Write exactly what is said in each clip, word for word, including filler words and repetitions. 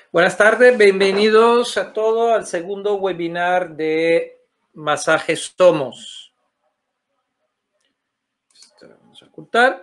Buenas tardes, bienvenidos a todos al segundo webinar de Masajes Somos. Esto vamos a ocultar.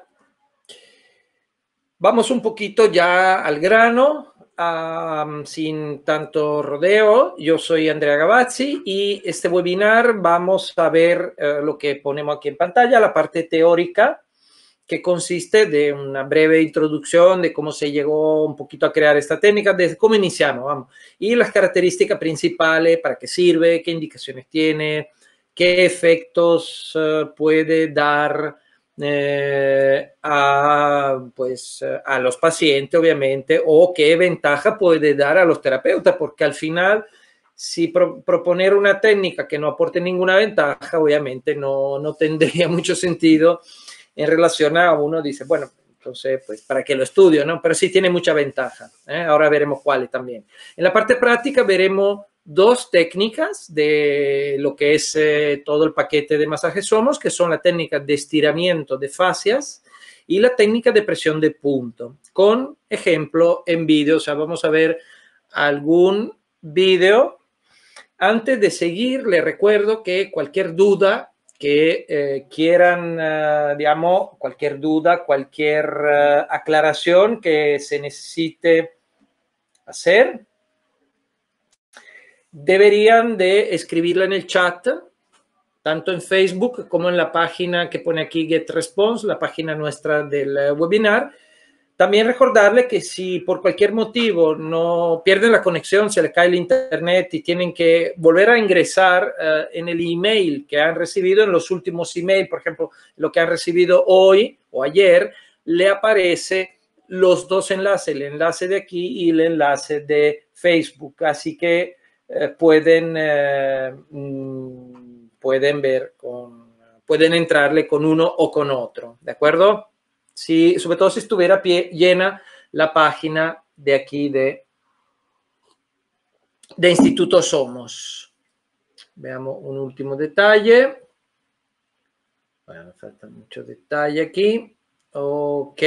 Vamos un poquito ya al grano, um, sin tanto rodeo. Yo soy Andrea Gavazzi y este webinar vamos a ver uh, lo que ponemos aquí en pantalla, la parte teórica, que consiste de una breve introducción de cómo se llegó un poquito a crear esta técnica, de cómo iniciamos, vamos, y las características principales, para qué sirve, qué indicaciones tiene, qué efectos uh, puede dar eh, a, pues, a los pacientes, obviamente, o qué ventaja puede dar a los terapeutas, porque al final, si pro, proponer una técnica que no aporte ninguna ventaja, obviamente no, no tendría mucho sentido en relación a uno dice, bueno, entonces, pues, ¿para qué lo estudio? ¿No? Pero sí tiene mucha ventaja. ¿eh? Ahora veremos cuáles también. En la parte práctica veremos dos técnicas de lo que es eh, todo el paquete de masajes Somos, que son la técnica de estiramiento de fascias y la técnica de presión de punto, con ejemplo en vídeo. O sea, vamos a ver algún vídeo. Antes de seguir, les recuerdo que cualquier duda que eh, quieran, uh, digamos, cualquier duda, cualquier uh, aclaración que se necesite hacer, deberían de escribirla en el chat, tanto en Facebook como en la página que pone aquí Get Response, la página nuestra del webinar. También recordarle que si por cualquier motivo no pierden la conexión, se les cae el internet y tienen que volver a ingresar uh, en el email que han recibido, en los últimos emails, por ejemplo, lo que han recibido hoy o ayer, le aparece los dos enlaces, el enlace de aquí y el enlace de Facebook. Así que eh, pueden, eh, pueden ver, con, pueden entrarle con uno o con otro, ¿de acuerdo? Si, sobre todo si estuviera pie, llena la página de aquí de, de Instituto Somos. Veamos un último detalle. Bueno, falta mucho detalle aquí. Ok.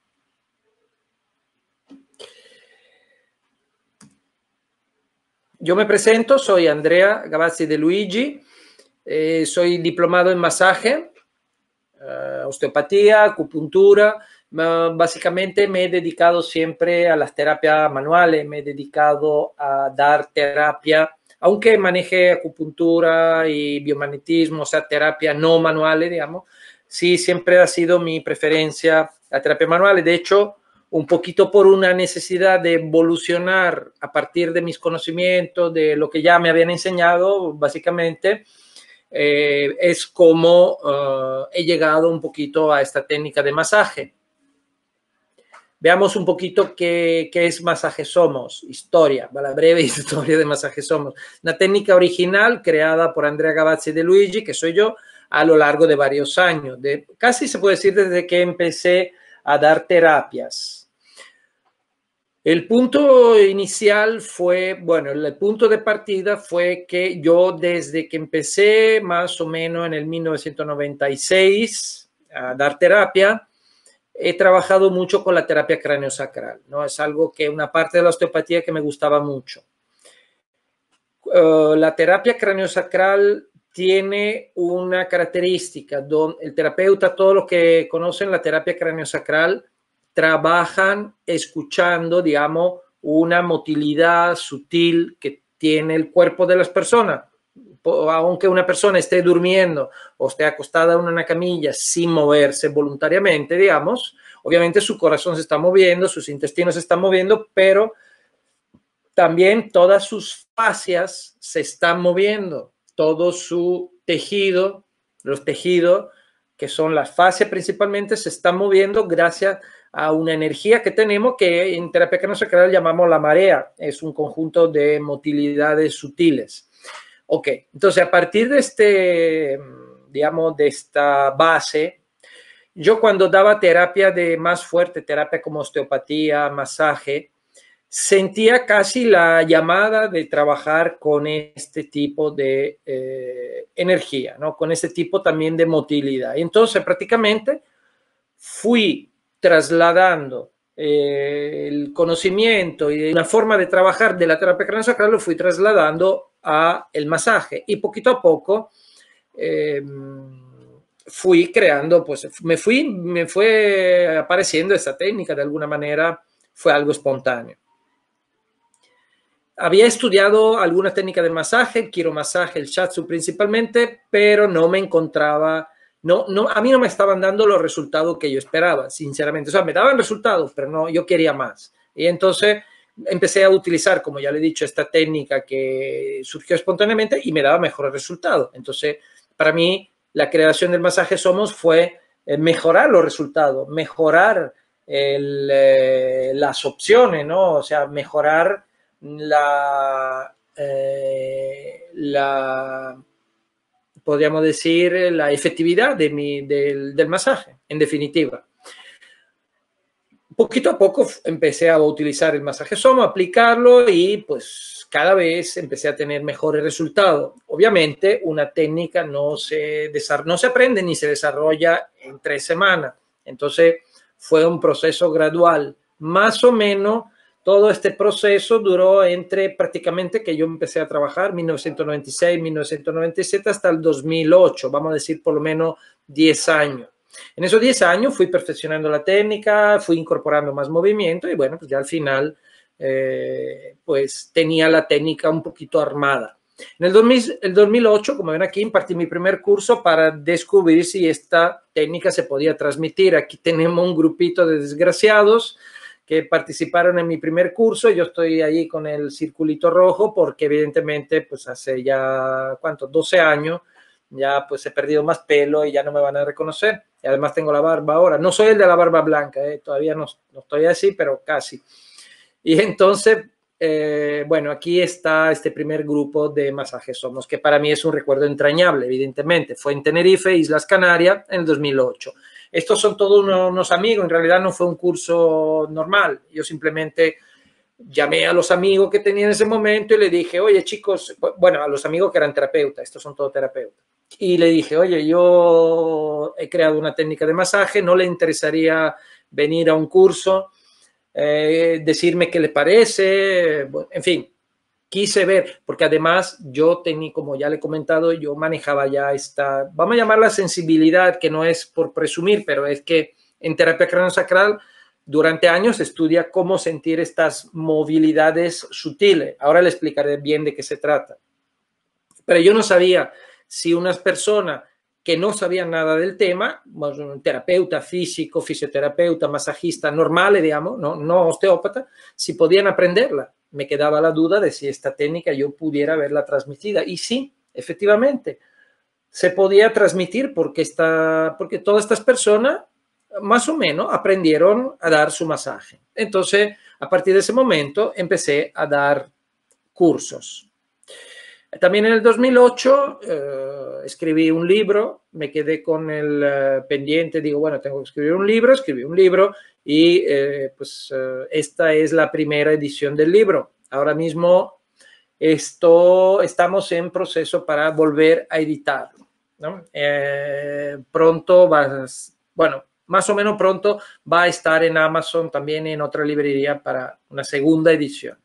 Yo me presento, soy Andrea Gavazzi de Luigi, eh, soy diplomado en masaje, eh, osteopatía, acupuntura. Básicamente me he dedicado siempre a las terapias manuales, me he dedicado a dar terapia, aunque maneje acupuntura y biomagnetismo, o sea, terapia no manuales, digamos, sí, siempre ha sido mi preferencia la terapia manual. De hecho, un poquito por una necesidad de evolucionar a partir de mis conocimientos, de lo que ya me habían enseñado, básicamente, eh, es como uh, he llegado un poquito a esta técnica de masaje. Veamos un poquito qué, qué es Masaje Somos, historia, la breve historia de Masaje Somos. Una técnica original creada por Andrea Gavazzi de Luigi, que soy yo, a lo largo de varios años. De, casi se puede decir desde que empecé a dar terapias. El punto inicial fue, bueno, el punto de partida fue que yo desde que empecé más o menos en el mil novecientos noventa y seis a dar terapia, he trabajado mucho con la terapia craneosacral, ¿no? Es algo que una parte de la osteopatía que me gustaba mucho. Uh, la terapia craneosacral tiene una característica, donde el terapeuta, todos los que conocen la terapia craneosacral, trabajan escuchando, digamos, una motilidad sutil que tiene el cuerpo de las personas. Aunque una persona esté durmiendo o esté acostada en una camilla sin moverse voluntariamente, digamos, obviamente su corazón se está moviendo, sus intestinos se están moviendo, pero también todas sus fascias se están moviendo, todo su tejido, los tejidos que son las fascias principalmente, se están moviendo gracias a una energía que tenemos que en terapia craneosacral llamamos la marea, es un conjunto de motilidades sutiles. Ok, entonces a partir de este, digamos, de esta base, yo cuando daba terapia de más fuerte, terapia como osteopatía, masaje, sentía casi la llamada de trabajar con este tipo de eh, energía, ¿no? Con este tipo también de motilidad. Entonces prácticamente fui trasladando eh, el conocimiento y una forma de trabajar de la terapia craneosacral lo fui trasladando a el masaje y poquito a poco eh, fui creando, pues me fui, me fue apareciendo esta técnica de alguna manera, fue algo espontáneo. Había estudiado alguna técnica de masaje, el quiromasaje, el shiatsu principalmente, pero no me encontraba, no, no, a mí no me estaban dando los resultados que yo esperaba, sinceramente. O sea, me daban resultados, pero no, yo quería más. Y entonces empecé a utilizar, como ya le he dicho, esta técnica que surgió espontáneamente y me daba mejores resultados. Entonces, para mí, la creación del masaje Somos fue mejorar los resultados, mejorar el, eh, las opciones, ¿no? O sea, mejorar la, eh, la, podríamos decir, la efectividad de mi, del, del masaje, en definitiva. Poquito a poco empecé a utilizar el masaje Somo, a aplicarlo y pues cada vez empecé a tener mejores resultados. Obviamente una técnica no se, no se aprende ni se desarrolla en tres semanas. Entonces fue un proceso gradual. Más o menos todo este proceso duró entre prácticamente que yo empecé a trabajar mil novecientos noventa y seis, mil novecientos noventa y siete hasta el dos mil ocho, vamos a decir por lo menos diez años. En esos diez años fui perfeccionando la técnica, fui incorporando más movimiento y bueno, pues ya al final eh, pues tenía la técnica un poquito armada. En el, dos mil, el dos mil ocho, como ven aquí, impartí mi primer curso para descubrir si esta técnica se podía transmitir. Aquí tenemos un grupito de desgraciados que participaron en mi primer curso. Yo estoy ahí con el circulito rojo porque evidentemente pues hace ya, ¿cuánto? doce años, ya pues he perdido más pelo y ya no me van a reconocer. Y además tengo la barba ahora. No soy el de la barba blanca, eh, todavía no, no estoy así, pero casi. Y entonces, eh, bueno, aquí está este primer grupo de masajes Somos, que para mí es un recuerdo entrañable, evidentemente. Fue en Tenerife, Islas Canarias, en el dos mil ocho. Estos son todos unos, unos amigos, en realidad no fue un curso normal. Yo simplemente llamé a los amigos que tenía en ese momento y le dije, oye chicos, bueno, a los amigos que eran terapeutas, estos son todos terapeutas. Y le dije, oye, yo he creado una técnica de masaje, ¿no le interesaría venir a un curso? Eh, decirme qué le parece, bueno, en fin, quise ver, porque además yo tenía, como ya le he comentado, yo manejaba ya esta, vamos a llamarla sensibilidad, que no es por presumir, pero es que en terapia craneosacral durante años estudia cómo sentir estas movilidades sutiles. Ahora le explicaré bien de qué se trata. Pero yo no sabía si unas personas que no sabían nada del tema, un terapeuta físico, fisioterapeuta, masajista normales, digamos, no, no osteópata, si podían aprenderla. Me quedaba la duda de si esta técnica yo pudiera verla transmitida. Y sí, efectivamente, se podía transmitir porque, esta, porque todas estas personas más o menos aprendieron a dar su masaje. Entonces, a partir de ese momento, empecé a dar cursos. También en el dos mil ocho eh, escribí un libro, me quedé con el eh, pendiente, digo, bueno, tengo que escribir un libro, escribí un libro y eh, pues eh, esta es la primera edición del libro. Ahora mismo esto, estamos en proceso para volver a editarlo, ¿no? Eh, pronto va, bueno, más o menos pronto va a estar en Amazon, también en otra librería para una segunda edición.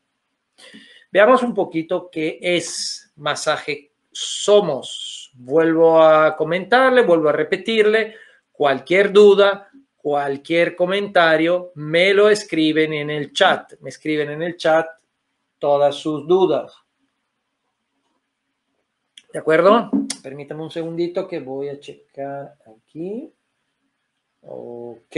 Veamos un poquito qué es masaje Somos. Vuelvo a comentarle, vuelvo a repetirle, cualquier duda, cualquier comentario, me lo escriben en el chat. Me escriben en el chat todas sus dudas. ¿De acuerdo? Permítame un segundito que voy a checar aquí. Ok.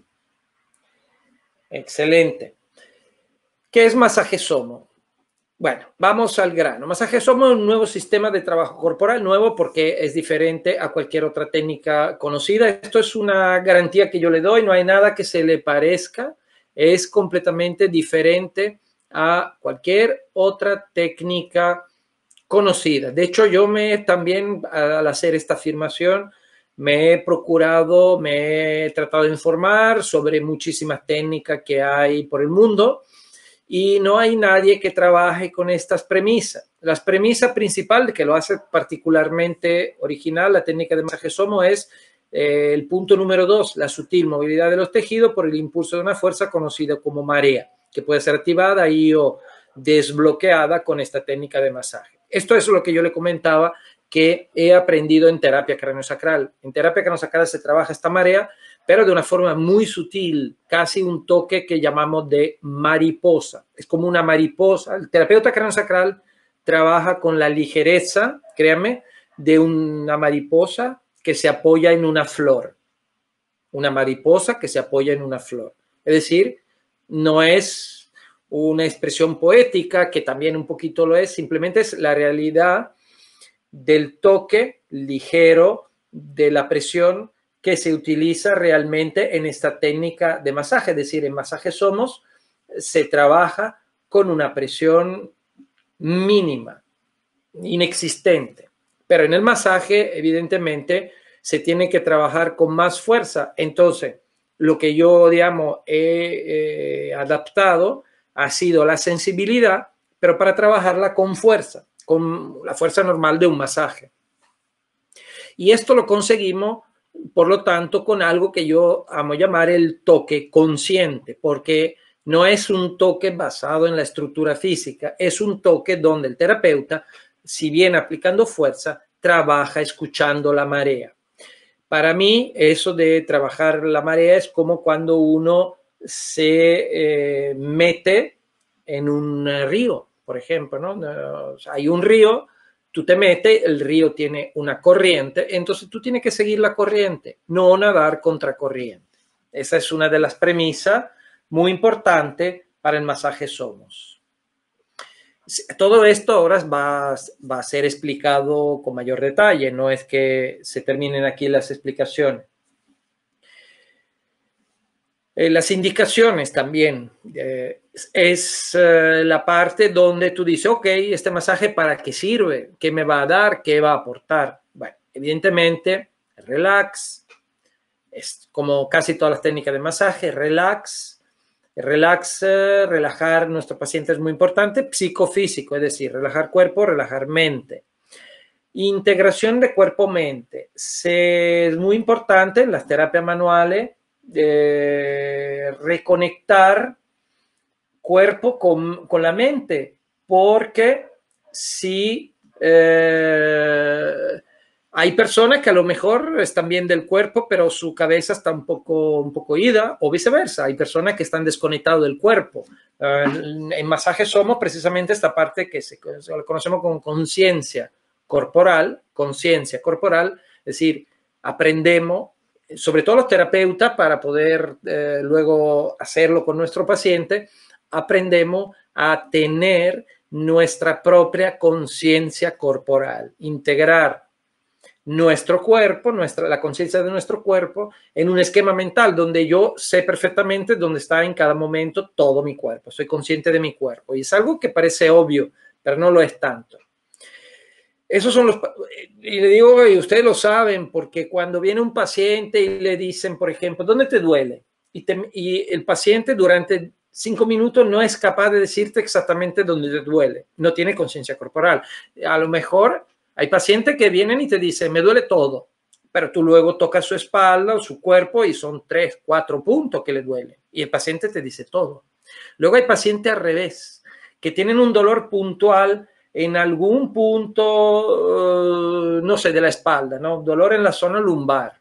Excelente. ¿Qué es masaje Somo? Bueno, vamos al grano. Masaje Somo es un nuevo sistema de trabajo corporal, nuevo porque es diferente a cualquier otra técnica conocida. Esto es una garantía que yo le doy, no hay nada que se le parezca, es completamente diferente a cualquier otra técnica conocida. De hecho, yo me también, al hacer esta afirmación, me he procurado, me he tratado de informar sobre muchísimas técnicas que hay por el mundo. Y no hay nadie que trabaje con estas premisas. La premisa principal que lo hace particularmente original la técnica de masaje Somo es Eh, el punto número dos, la sutil movilidad de los tejidos por el impulso de una fuerza conocida como marea, que puede ser activada y o desbloqueada con esta técnica de masaje. Esto es lo que yo le comentaba que he aprendido en terapia craniosacral. En terapia craniosacral se trabaja esta marea, pero de una forma muy sutil, casi un toque que llamamos de mariposa. Es como una mariposa. El terapeuta craniosacral trabaja con la ligereza, créanme, de una mariposa que se apoya en una flor. Una mariposa que se apoya en una flor. Es decir, no es una expresión poética, que también un poquito lo es, simplemente es la realidad del toque ligero, de la presión que se utiliza realmente en esta técnica de masaje. Es decir, en Masaje Somos se trabaja con una presión mínima, inexistente. Pero en el masaje, evidentemente, se tiene que trabajar con más fuerza. Entonces, lo que yo, digamos, he eh, adaptado ha sido la sensibilidad, pero para trabajarla con fuerza, con la fuerza normal de un masaje. Y esto lo conseguimos, por lo tanto, con algo que yo amo llamar el toque consciente, porque no es un toque basado en la estructura física, es un toque donde el terapeuta, si bien aplicando fuerza, trabaja escuchando la marea. Para mí, eso de trabajar la marea es como cuando uno se eh, mete en un río, por ejemplo, ¿no? O sea, hay un río, tú te metes, el río tiene una corriente, entonces tú tienes que seguir la corriente, no nadar contra corriente. Esa es una de las premisas muy importantes para el Masaje Somos. Todo esto ahora va, va a ser explicado con mayor detalle, no es que se terminen aquí las explicaciones. Eh, las indicaciones también eh, es eh, la parte donde tú dices, ok, este masaje para qué sirve, qué me va a dar, qué va a aportar. Bueno, evidentemente, relax, es como casi todas las técnicas de masaje, relax. Relax, eh, relajar nuestro paciente es muy importante, psicofísico, es decir, relajar cuerpo, relajar mente. Integración de cuerpo-mente. Es muy importante en las terapias manuales eh, reconectar cuerpo con, con la mente, porque si eh, hay personas que a lo mejor están bien del cuerpo, pero su cabeza está un poco, un poco ida, o viceversa. Hay personas que están desconectadas del cuerpo. Uh, en Masaje Somos precisamente esta parte que se, se conocemos como conciencia corporal, conciencia corporal, es decir, aprendemos, sobre todo los terapeutas, para poder eh, luego hacerlo con nuestro paciente, aprendemos a tener nuestra propia conciencia corporal, integrar nuestro cuerpo, nuestra, la conciencia de nuestro cuerpo en un esquema mental donde yo sé perfectamente dónde está en cada momento todo mi cuerpo, soy consciente de mi cuerpo y es algo que parece obvio, pero no lo es tanto. Esos son los, y le digo, y ustedes lo saben, porque cuando viene un paciente y le dicen, por ejemplo, ¿dónde te duele? Y, te, y el paciente durante cinco minutos no es capaz de decirte exactamente dónde te duele, no tiene conciencia corporal. A lo mejor hay pacientes que vienen y te dicen, me duele todo, pero tú luego tocas su espalda o su cuerpo y son tres, cuatro puntos que le duelen. Y el paciente te dice todo. Luego hay pacientes al revés, que tienen un dolor puntual en algún punto, uh, no sé, de la espalda, ¿no? Dolor en la zona lumbar.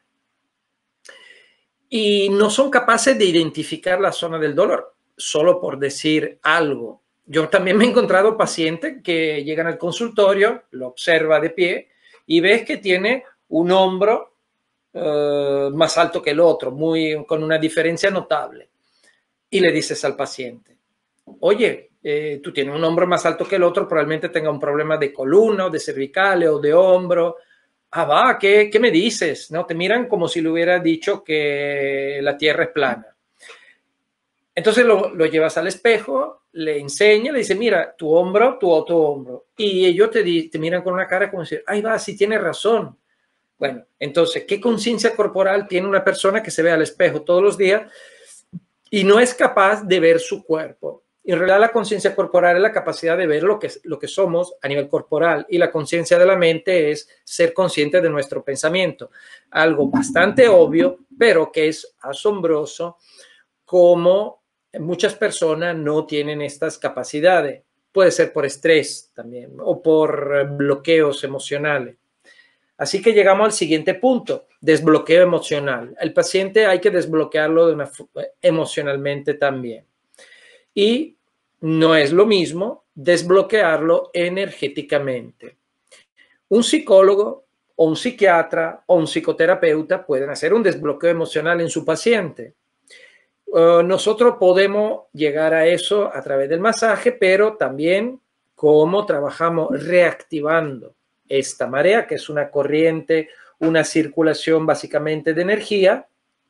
Y no son capaces de identificar la zona del dolor, solo por decir algo. Yo también me he encontrado pacientes que llegan al consultorio, lo observa de pie y ves que tiene un hombro uh, más alto que el otro, muy, con una diferencia notable. Y le dices al paciente, oye, eh, tú tienes un hombro más alto que el otro, probablemente tenga un problema de columna o de cervicales o de hombro. Ah, va, ¿qué, qué me dices? ¿No? Te miran como si le hubiera dicho que la tierra es plana. Entonces lo, lo llevas al espejo, le enseña, le dice, mira, tu hombro, tu otro hombro. Y ellos te, te miran con una cara como decir, ahí va, sí tienes razón. Bueno, entonces, ¿qué conciencia corporal tiene una persona que se ve al espejo todos los días y no es capaz de ver su cuerpo? En realidad la conciencia corporal es la capacidad de ver lo que, lo que somos a nivel corporal, y la conciencia de la mente es ser consciente de nuestro pensamiento. Algo bastante obvio, pero que es asombroso como muchas personas no tienen estas capacidades. Puede ser por estrés también o por bloqueos emocionales. Así que llegamos al siguiente punto, desbloqueo emocional. El paciente hay que desbloquearlo de una, emocionalmente también. Y no es lo mismo desbloquearlo energéticamente. Un psicólogo o un psiquiatra o un psicoterapeuta pueden hacer un desbloqueo emocional en su paciente. Uh, nosotros podemos llegar a eso a través del masaje, pero también cómo trabajamos reactivando esta marea, que es una corriente, una circulación básicamente de energía.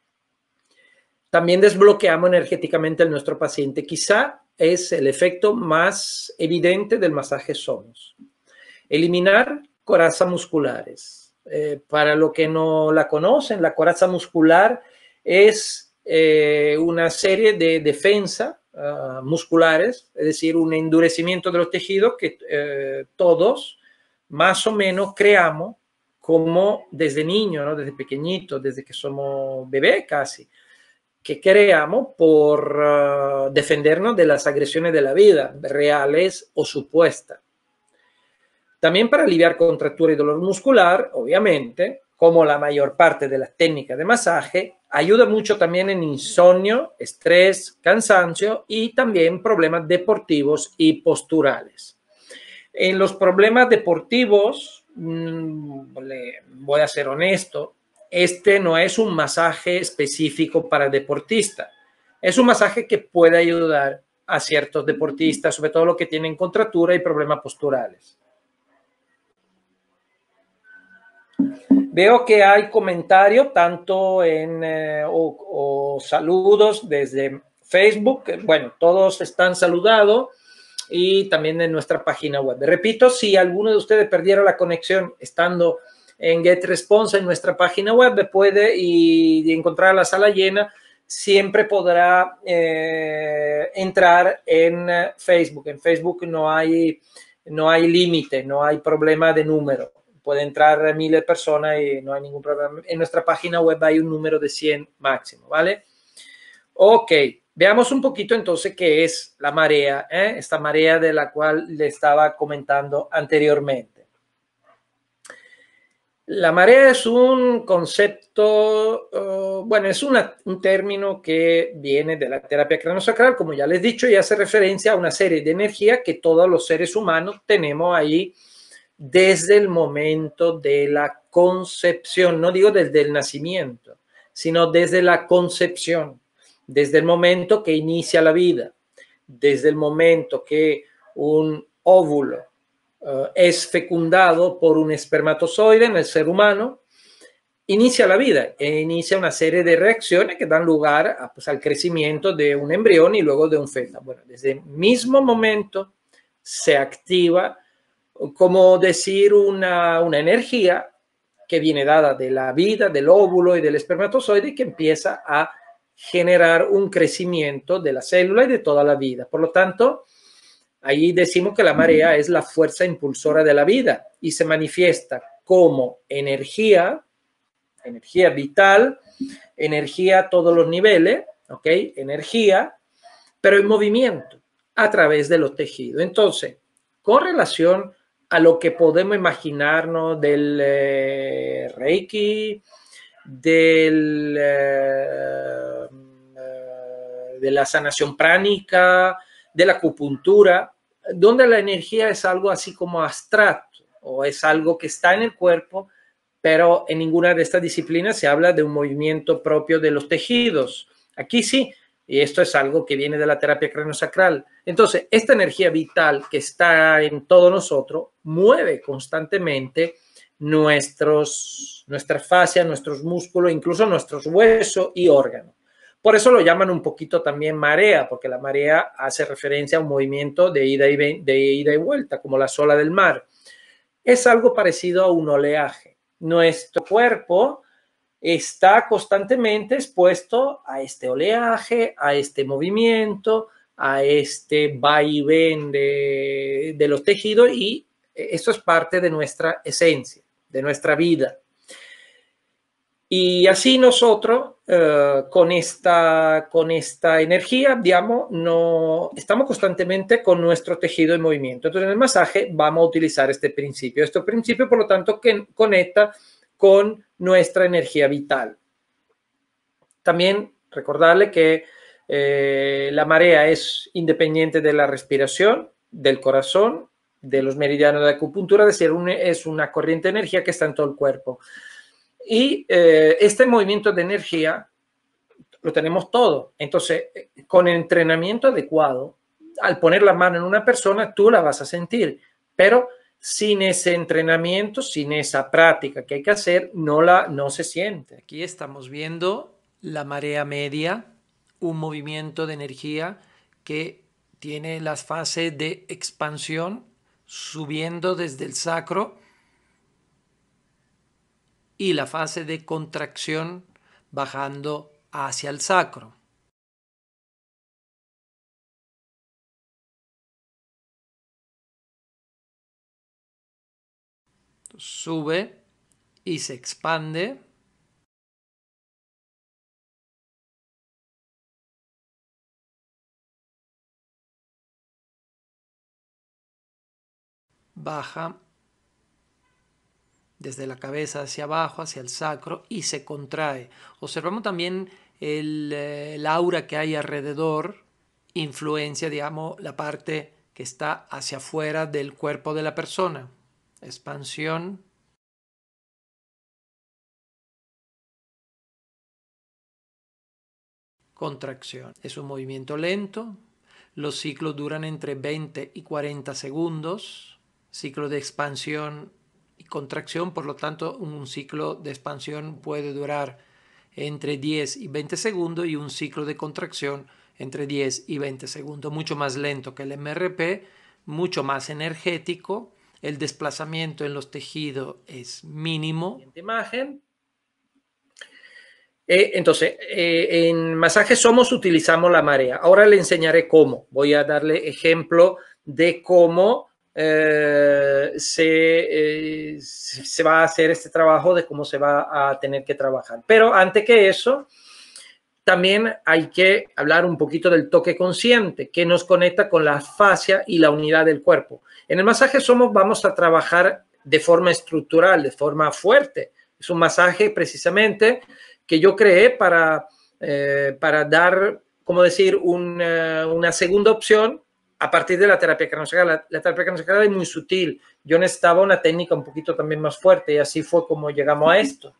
También desbloqueamos energéticamente a nuestro paciente. Quizá es el efecto más evidente del masaje Somos. Eliminar corazas musculares. Eh, para los que no la conocen, la coraza muscular es eh, una serie de defensas uh, musculares, es decir, un endurecimiento de los tejidos que eh, todos más o menos creamos como desde niño, ¿no? Desde pequeñito, desde que somos bebés casi, que creamos por uh, defendernos de las agresiones de la vida, reales o supuestas. También para aliviar contractura y dolor muscular, obviamente, como la mayor parte de las técnicas de masaje, ayuda mucho también en insomnio, estrés, cansancio y también problemas deportivos y posturales. En los problemas deportivos, mmm, le voy a ser honesto, este no es un masaje específico para deportistas. Es un masaje que puede ayudar a ciertos deportistas, sobre todo los que tienen contractura y problemas posturales. Veo que hay comentarios tanto en eh, o, o saludos desde Facebook. Bueno, todos están saludados, y también en nuestra página web. Repito, si alguno de ustedes perdiera la conexión estando en GetResponse en nuestra página web, puede y, y encontrar la sala llena, siempre podrá eh, entrar en Facebook. En Facebook no hay, no hay límite, no hay problema de número. Puede entrar miles de personas y no hay ningún problema. En nuestra página web hay un número de cien máximo, ¿vale? Ok, veamos un poquito entonces qué es la marea, ¿eh? Esta marea de la cual le estaba comentando anteriormente. La marea es un concepto, uh, bueno, es una, un término que viene de la terapia craneosacral, como ya les he dicho, y hace referencia a una serie de energía que todos los seres humanos tenemos ahí desde el momento de la concepción, no digo desde el nacimiento, sino desde la concepción, desde el momento que inicia la vida, desde el momento que un óvulo uh, es fecundado por un espermatozoide en el ser humano, inicia la vida e inicia una serie de reacciones que dan lugar a, pues, al crecimiento de un embrión y luego de un feto. Bueno, desde el mismo momento se activa, como decir, una, una energía que viene dada de la vida, del óvulo y del espermatozoide, y que empieza a generar un crecimiento de la célula y de toda la vida. Por lo tanto, ahí decimos que la marea es la fuerza impulsora de la vida y se manifiesta como energía, energía vital, energía a todos los niveles, ¿ok? Energía, pero en movimiento a través de los tejidos. Entonces, con relación a lo que podemos imaginarnos del eh, Reiki, del, eh, de la sanación pránica, de la acupuntura, donde la energía es algo así como abstracto o es algo que está en el cuerpo, pero en ninguna de estas disciplinas se habla de un movimiento propio de los tejidos. Aquí sí, y esto es algo que viene de la terapia craneosacral. Entonces, esta energía vital que está en todos nosotros mueve constantemente nuestros, nuestras fascias, nuestros músculos, incluso nuestros huesos y órganos. Por eso lo llaman un poquito también marea, porque la marea hace referencia a un movimiento de ida y, de ida y vuelta, como la ola del mar. Es algo parecido a un oleaje. Nuestro cuerpo está constantemente expuesto a este oleaje, a este movimiento, a este vaivén de, de los tejidos, y esto es parte de nuestra esencia, de nuestra vida. Y así nosotros, eh, con, esta, con esta energía, digamos, no, estamos constantemente con nuestro tejido en movimiento. Entonces, en el masaje vamos a utilizar este principio. Este principio, por lo tanto, que conecta con nuestra energía vital. También recordarle que eh, la marea es independiente de la respiración, del corazón, de los meridianos de acupuntura, es decir, un, es una corriente de energía que está en todo el cuerpo. Y eh, este movimiento de energía lo tenemos todo. Entonces, con el entrenamiento adecuado, al poner la mano en una persona, tú la vas a sentir, pero sin ese entrenamiento, sin esa práctica que hay que hacer, no, la, no se siente. Aquí estamos viendo la marea media, un movimiento de energía que tiene las fases de expansión subiendo desde el sacro y la fase de contracción bajando hacia el sacro. Sube y se expande. Baja desde la cabeza hacia abajo, hacia el sacro, y se contrae. Observamos también el, el aura que hay alrededor, influencia, digamos, la parte que está hacia afuera del cuerpo de la persona. Expansión. Contracción. Es un movimiento lento. Los ciclos duran entre veinte y cuarenta segundos. Ciclo de expansión y contracción, por lo tanto, un ciclo de expansión puede durar entre diez y veinte segundos y un ciclo de contracción entre diez y veinte segundos. Mucho más lento que el M R P, mucho más energético. El desplazamiento en los tejidos es mínimo. Imagen. Eh, entonces, eh, en Masaje Somos utilizamos la marea. Ahora le enseñaré cómo. Voy a darle ejemplo de cómo eh, se, eh, se va a hacer este trabajo, de cómo se va a tener que trabajar. Pero antes que eso, también hay que hablar un poquito del toque consciente, que nos conecta con la fascia y la unidad del cuerpo. En el Masaje Somos vamos a trabajar de forma estructural, de forma fuerte. Es un masaje precisamente que yo creé para, eh, para dar, como decir, una, una segunda opción a partir de la terapia craneosacral. La, la terapia craneosacral es muy sutil. Yo necesitaba una técnica un poquito también más fuerte y así fue como llegamos a esto.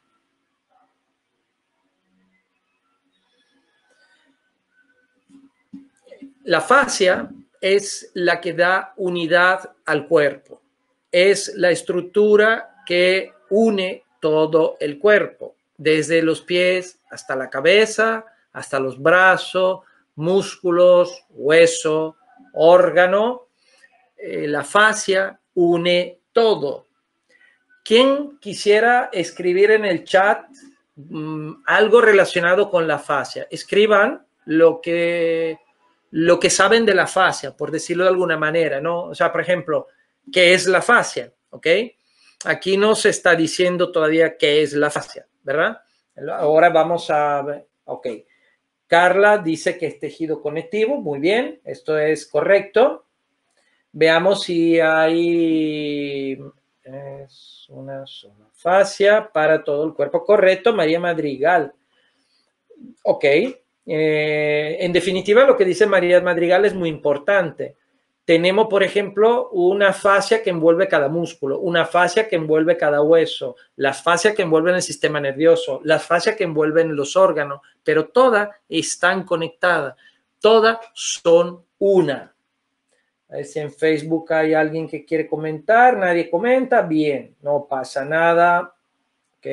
La fascia es la que da unidad al cuerpo. Es la estructura que une todo el cuerpo, desde los pies hasta la cabeza, hasta los brazos, músculos, hueso, órgano. Eh, la fascia une todo. ¿Quién quisiera escribir en el chat mmm, algo relacionado con la fascia? Escriban lo que, lo que saben de la fascia, por decirlo de alguna manera, ¿no? O sea, por ejemplo, ¿qué es la fascia? ¿Ok? Aquí no se está diciendo todavía qué es la fascia, ¿verdad? Ahora vamos a ver. Ok. Carla dice que es tejido conectivo. Muy bien, esto es correcto. Veamos si hay... Es una sola fascia para todo el cuerpo. Correcto, María Madrigal. Ok. Eh, en definitiva, lo que dice María Madrigal es muy importante. Tenemos, por ejemplo, una fascia que envuelve cada músculo, una fascia que envuelve cada hueso, las fascias que envuelven el sistema nervioso, las fascias que envuelven los órganos, pero todas están conectadas, todas son una. A ver si en Facebook hay alguien que quiere comentar. Nadie comenta. Bien, no pasa nada. Ok.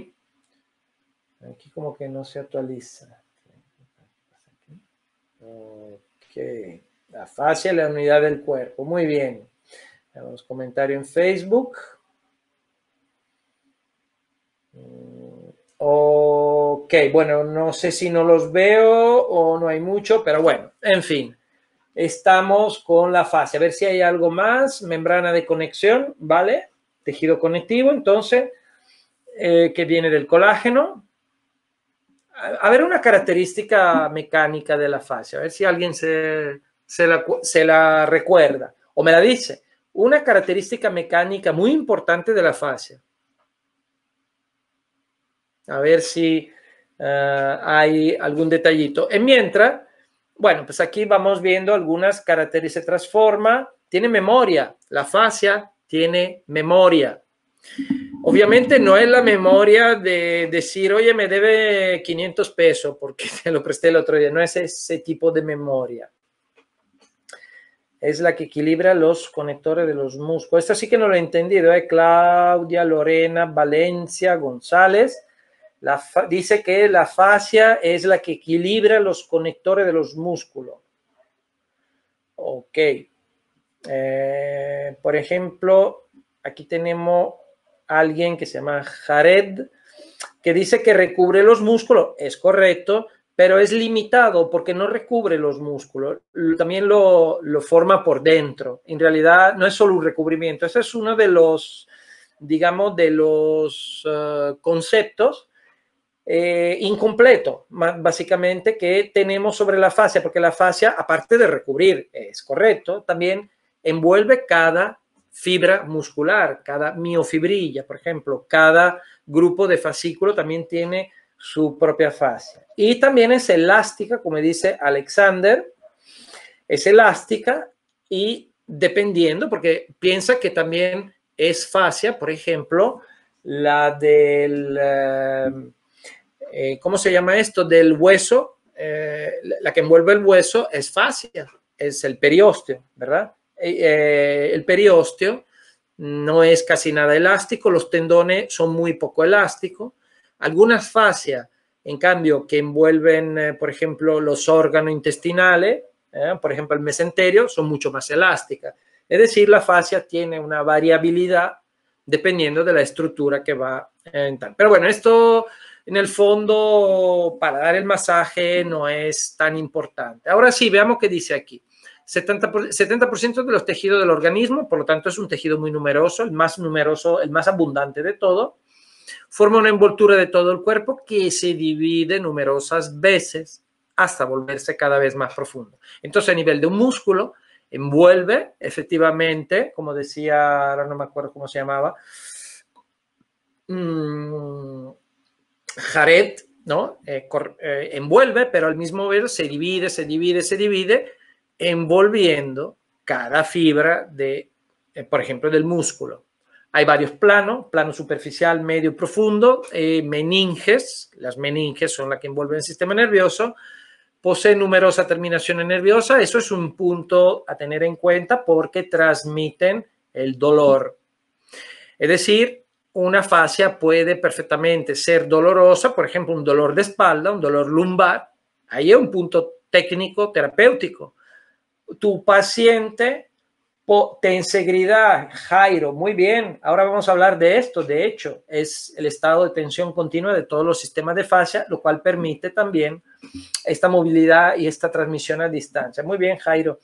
Aquí como que no se actualiza. Ok. La fascia y la unidad del cuerpo. Muy bien. Veamos comentario en Facebook. Ok, bueno, no sé si no los veo o no hay mucho, pero bueno, en fin. estamos con la fascia. A ver si hay algo más. Membrana de conexión, ¿vale? Tejido conectivo, entonces, eh, que viene del colágeno. A ver, una característica mecánica de la fascia, a ver si alguien se, se, la, se la recuerda o me la dice. Una característica mecánica muy importante de la fascia. A ver si uh, hay algún detallito. Y mientras, bueno, pues aquí vamos viendo algunas características. Se transforma, tiene memoria. La fascia tiene memoria. Obviamente no es la memoria de decir, oye, me debe quinientos pesos porque te lo presté el otro día. No es ese tipo de memoria. Es la que equilibra los conectores de los músculos. Esta sí que no lo he entendido, ¿eh? Claudia, Lorena, Valencia, González. La dice que la fascia es la que equilibra los conectores de los músculos. Ok. Eh, por ejemplo, aquí tenemos a alguien que se llama Jared, que dice que recubre los músculos. Es correcto, pero es limitado porque no recubre los músculos. También lo, lo forma por dentro. En realidad no es solo un recubrimiento. Ese es uno de los, digamos, de los uh, conceptos Eh, incompleto, básicamente, que tenemos sobre la fascia, porque la fascia, aparte de recubrir, es correcto, también envuelve cada fibra muscular, cada miofibrilla, por ejemplo, cada grupo de fascículo también tiene su propia fascia. Y también es elástica, como dice Alexander, es elástica y dependiendo, porque piensa que también es fascia, por ejemplo, la del... Uh, Eh, ¿cómo se llama esto? Del hueso, eh, la que envuelve el hueso es fascia, es el periósteo, ¿verdad? Eh, el periósteo no es casi nada elástico, los tendones son muy poco elásticos. Algunas fascias, en cambio, que envuelven, eh, por ejemplo, los órganos intestinales, eh, por ejemplo, el mesenterio, son mucho más elásticas. Es decir, la fascia tiene una variabilidad dependiendo de la estructura que va a entrar. Pero bueno, esto... En el fondo, para dar el masaje no es tan importante. Ahora sí, veamos qué dice aquí. setenta por ciento de los tejidos del organismo, por lo tanto es un tejido muy numeroso, el más numeroso, el más abundante de todo. Forma una envoltura de todo el cuerpo que se divide numerosas veces hasta volverse cada vez más profundo. Entonces, a nivel de un músculo, envuelve efectivamente, como decía, ahora no me acuerdo cómo se llamaba, mmm, Jared, ¿no? Eh, eh, envuelve, pero al mismo vez se divide, se divide, se divide, envolviendo cada fibra de, eh, por ejemplo, del músculo. Hay varios planos, plano superficial, medio y profundo, eh, meninges, las meninges son las que envuelven el sistema nervioso, posee numerosas terminaciones nerviosas, eso es un punto a tener en cuenta porque transmiten el dolor. Es decir, una fascia puede perfectamente ser dolorosa, por ejemplo, un dolor de espalda, un dolor lumbar, ahí es un punto técnico terapéutico. Tu paciente ten seguridad, Jairo, muy bien, ahora vamos a hablar de esto, de hecho, es el estado de tensión continua de todos los sistemas de fascia, lo cual permite también esta movilidad y esta transmisión a distancia. Muy bien, Jairo.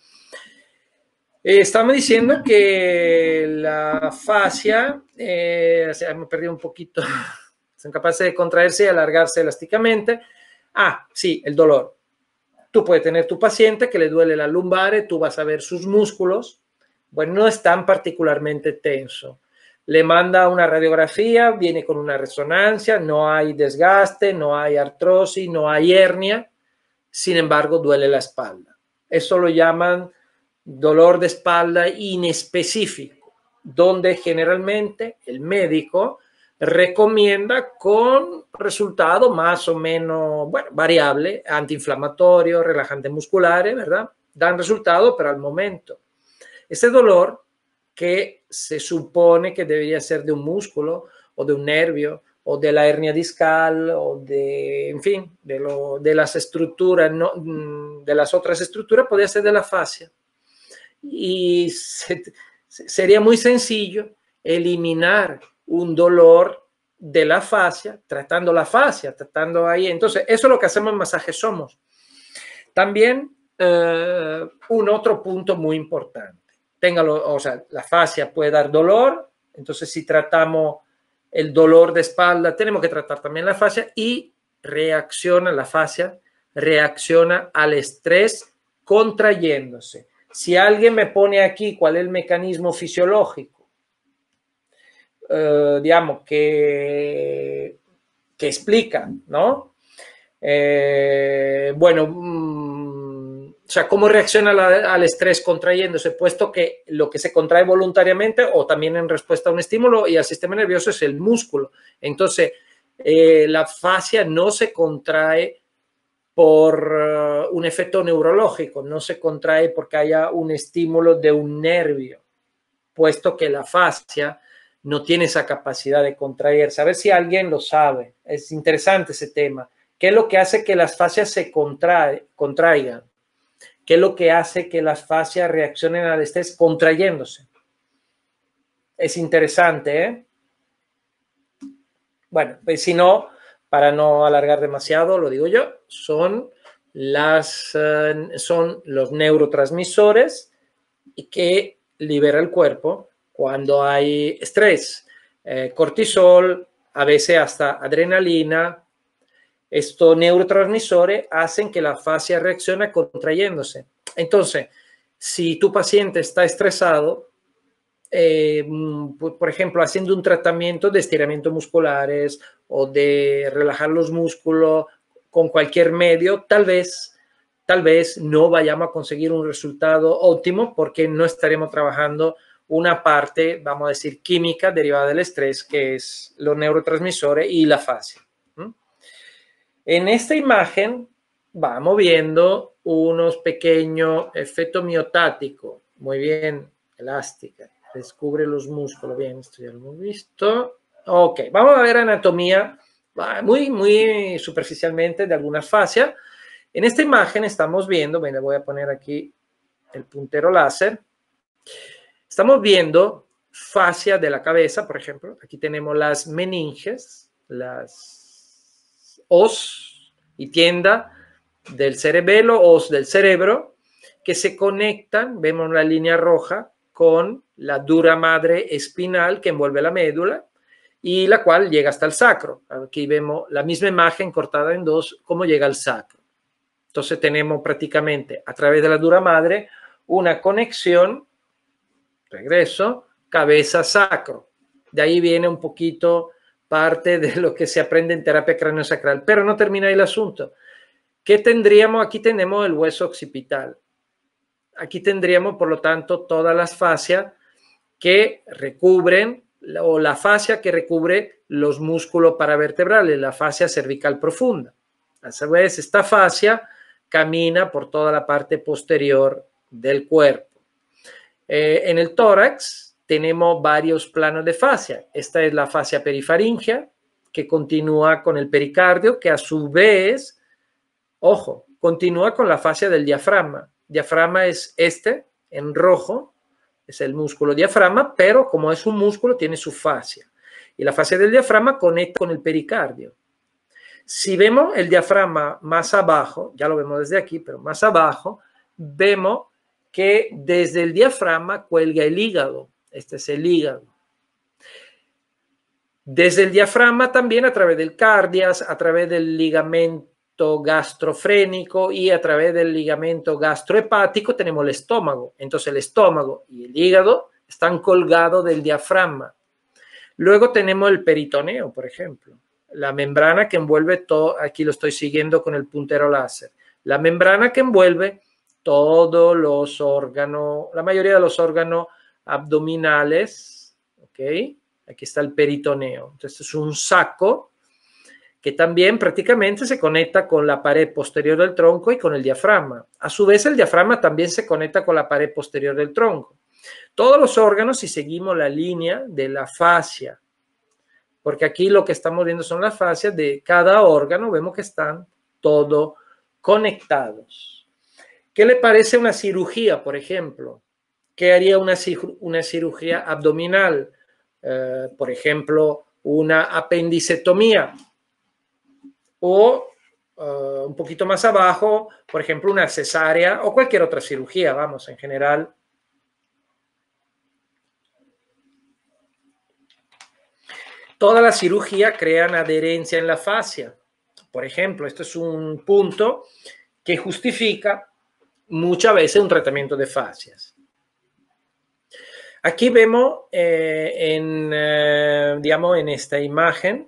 Eh, estamos diciendo que la fascia, eh, o sea, me perdí un poquito, son capaces de contraerse y alargarse elásticamente. Ah, sí, el dolor. Tú puedes tener tu paciente que le duele la lumbar, tú vas a ver sus músculos, bueno, no es tan particularmente tenso. Le manda una radiografía, viene con una resonancia, no hay desgaste, no hay artrosis, no hay hernia, sin embargo, duele la espalda. Eso lo llaman dolor de espalda inespecífico, donde generalmente el médico recomienda con resultado más o menos, bueno, variable, antiinflamatorio, relajante musculares, ¿verdad? Dan resultado, pero al momento. Ese dolor que se supone que debería ser de un músculo o de un nervio o de la hernia discal o de, en fin, de, lo, de las estructuras, no, de las otras estructuras, podría ser de la fascia. Y se, sería muy sencillo eliminar un dolor de la fascia, tratando la fascia, tratando ahí. Entonces, eso es lo que hacemos en Masaje Somos. También eh, un otro punto muy importante. Téngalo, o sea, la fascia puede dar dolor, entonces si tratamos el dolor de espalda, tenemos que tratar también la fascia y reacciona la fascia, reacciona al estrés contrayéndose. Si alguien me pone aquí cuál es el mecanismo fisiológico, eh, digamos, que, que explica, ¿no? Eh, bueno, mmm, o sea, cómo reacciona la, al estrés contrayéndose, puesto que lo que se contrae voluntariamente o también en respuesta a un estímulo y al sistema nervioso es el músculo. Entonces, eh, la fascia no se contrae por uh, un efecto neurológico, no se contrae porque haya un estímulo de un nervio, puesto que la fascia no tiene esa capacidad de contraerse. A ver si alguien lo sabe. Es interesante ese tema. ¿Qué es lo que hace que las fascias se contrae, contraigan? ¿Qué es lo que hace que las fascias reaccionen al estrés contrayéndose? Es interesante, ¿eh? Bueno, pues si no, para no alargar demasiado, lo digo yo, son, las, uh, son los neurotransmisores que libera el cuerpo cuando hay estrés, eh, cortisol, a veces hasta adrenalina. Estos neurotransmisores hacen que la fascia reaccione contrayéndose. Entonces, si tu paciente está estresado, eh, por ejemplo, haciendo un tratamiento de estiramientos musculares o de relajar los músculos con cualquier medio, tal vez, tal vez no vayamos a conseguir un resultado óptimo porque no estaremos trabajando una parte, vamos a decir, química derivada del estrés, que es los neurotransmisores y la fascia. ¿Mm? En esta imagen vamos viendo unos pequeños efectos miotáticos, muy bien, elástica. Descubre los músculos. Bien, esto ya lo hemos visto. Ok, vamos a ver anatomía muy, muy superficialmente de algunas fascias. En esta imagen estamos viendo, bueno, voy a poner aquí el puntero láser. Estamos viendo fascia de la cabeza, por ejemplo. Aquí tenemos las meninges, las os y tienda del cerebelo, os del cerebro, que se conectan, vemos la línea roja, con la dura madre espinal que envuelve la médula y la cual llega hasta el sacro. Aquí vemos la misma imagen cortada en dos, cómo llega al sacro. Entonces tenemos prácticamente a través de la dura madre una conexión, regreso, cabeza-sacro. De ahí viene un poquito parte de lo que se aprende en terapia craneosacral, pero no termina ahí el asunto. ¿Qué tendríamos? Aquí tenemos el hueso occipital. Aquí tendríamos, por lo tanto, todas las fascias que recubren, o la fascia que recubre los músculos paravertebrales, la fascia cervical profunda. A su vez, esta fascia camina por toda la parte posterior del cuerpo. Eh, en el tórax tenemos varios planos de fascia. Esta es la fascia perifaringea, que continúa con el pericardio, que a su vez, ojo, continúa con la fascia del diafragma. Diafragma es este, en rojo, es el músculo diafragma, pero como es un músculo, tiene su fascia. Y la fascia del diafragma conecta con el pericardio. Si vemos el diafragma más abajo, ya lo vemos desde aquí, pero más abajo, vemos que desde el diafragma cuelga el hígado. Este es el hígado. Desde el diafragma también a través del cardias, a través del ligamento gastrofrénico y a través del ligamento gastrohepático tenemos el estómago. Entonces el estómago y el hígado están colgados del diafragma. Luego tenemos el peritoneo, por ejemplo. La membrana que envuelve todo, aquí lo estoy siguiendo con el puntero láser. La membrana que envuelve todos los órganos, la mayoría de los órganos abdominales, ¿ok? Aquí está el peritoneo. Entonces es un saco que también prácticamente se conecta con la pared posterior del tronco y con el diafragma. A su vez, el diafragma también se conecta con la pared posterior del tronco. Todos los órganos, si seguimos la línea de la fascia, porque aquí lo que estamos viendo son las fascias de cada órgano, vemos que están todos conectados. ¿Qué le parece una cirugía, por ejemplo? ¿Qué haría una, una cirugía abdominal? Eh, por ejemplo, una apendicectomía o uh, un poquito más abajo, por ejemplo, una cesárea o cualquier otra cirugía, vamos, en general. Toda la cirugía crea adherencia en la fascia. Por ejemplo, esto es un punto que justifica muchas veces un tratamiento de fascias. Aquí vemos eh, en, eh, digamos, en esta imagen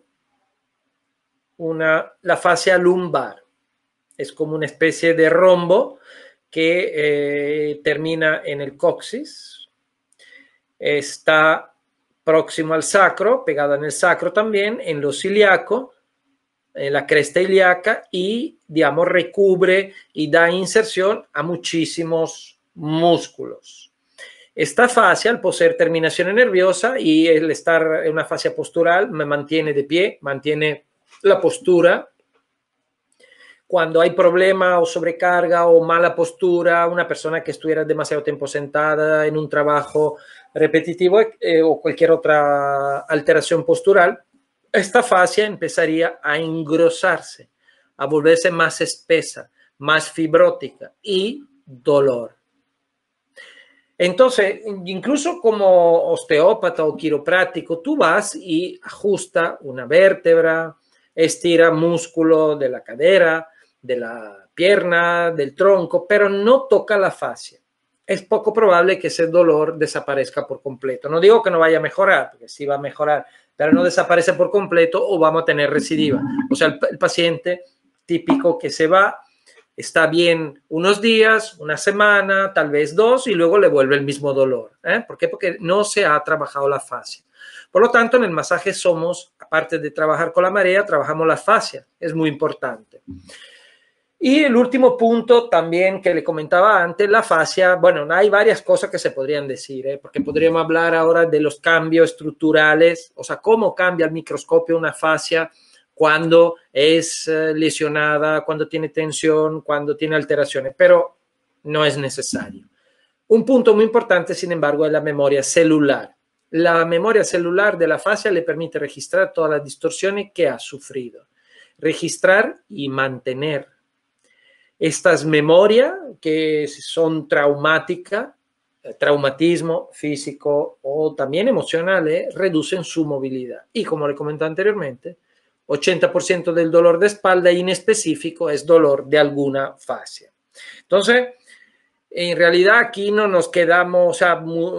una, la fascia lumbar. Es como una especie de rombo que eh, termina en el coxis. Está próximo al sacro, pegada en el sacro también, en los ilíaco, en la cresta ilíaca y, digamos, recubre y da inserción a muchísimos músculos. Esta fascia, al poseer terminación nerviosa y el estar en una fascia postural, me mantiene de pie, mantiene la postura. Cuando hay problema o sobrecarga o mala postura, una persona que estuviera demasiado tiempo sentada en un trabajo repetitivo eh, o cualquier otra alteración postural, esta fascia empezaría a engrosarse, a volverse más espesa, más fibrótica y dolor. Entonces, incluso como osteópata o quiropráctico, tú vas y ajusta una vértebra, estira músculo de la cadera, de la pierna, del tronco, pero no toca la fascia. Es poco probable que ese dolor desaparezca por completo. No digo que no vaya a mejorar, porque sí va a mejorar, pero no desaparece por completo o vamos a tener recidiva. O sea, el, el paciente típico que se va, está bien unos días, una semana, tal vez dos, y luego le vuelve el mismo dolor. ¿Eh? ¿Por qué? Porque no se ha trabajado la fascia. Por lo tanto, en el masaje somos, aparte de trabajar con la marea, trabajamos la fascia. Es muy importante. Y el último punto también que le comentaba antes, la fascia, bueno, hay varias cosas que se podrían decir, ¿eh? Porque podríamos hablar ahora de los cambios estructurales, o sea, cómo cambia al microscopio una fascia cuando es eh, lesionada, cuando tiene tensión, cuando tiene alteraciones, pero no es necesario. Un punto muy importante, sin embargo, es la memoria celular. La memoria celular de la fascia le permite registrar todas las distorsiones que ha sufrido, registrar y mantener estas memorias que son traumáticas, traumatismo físico o también emocional, eh, reducen su movilidad. Y como le comenté anteriormente, ochenta por ciento del dolor de espalda inespecífico es dolor de alguna fascia. Entonces, en realidad aquí no nos quedamos, o sea,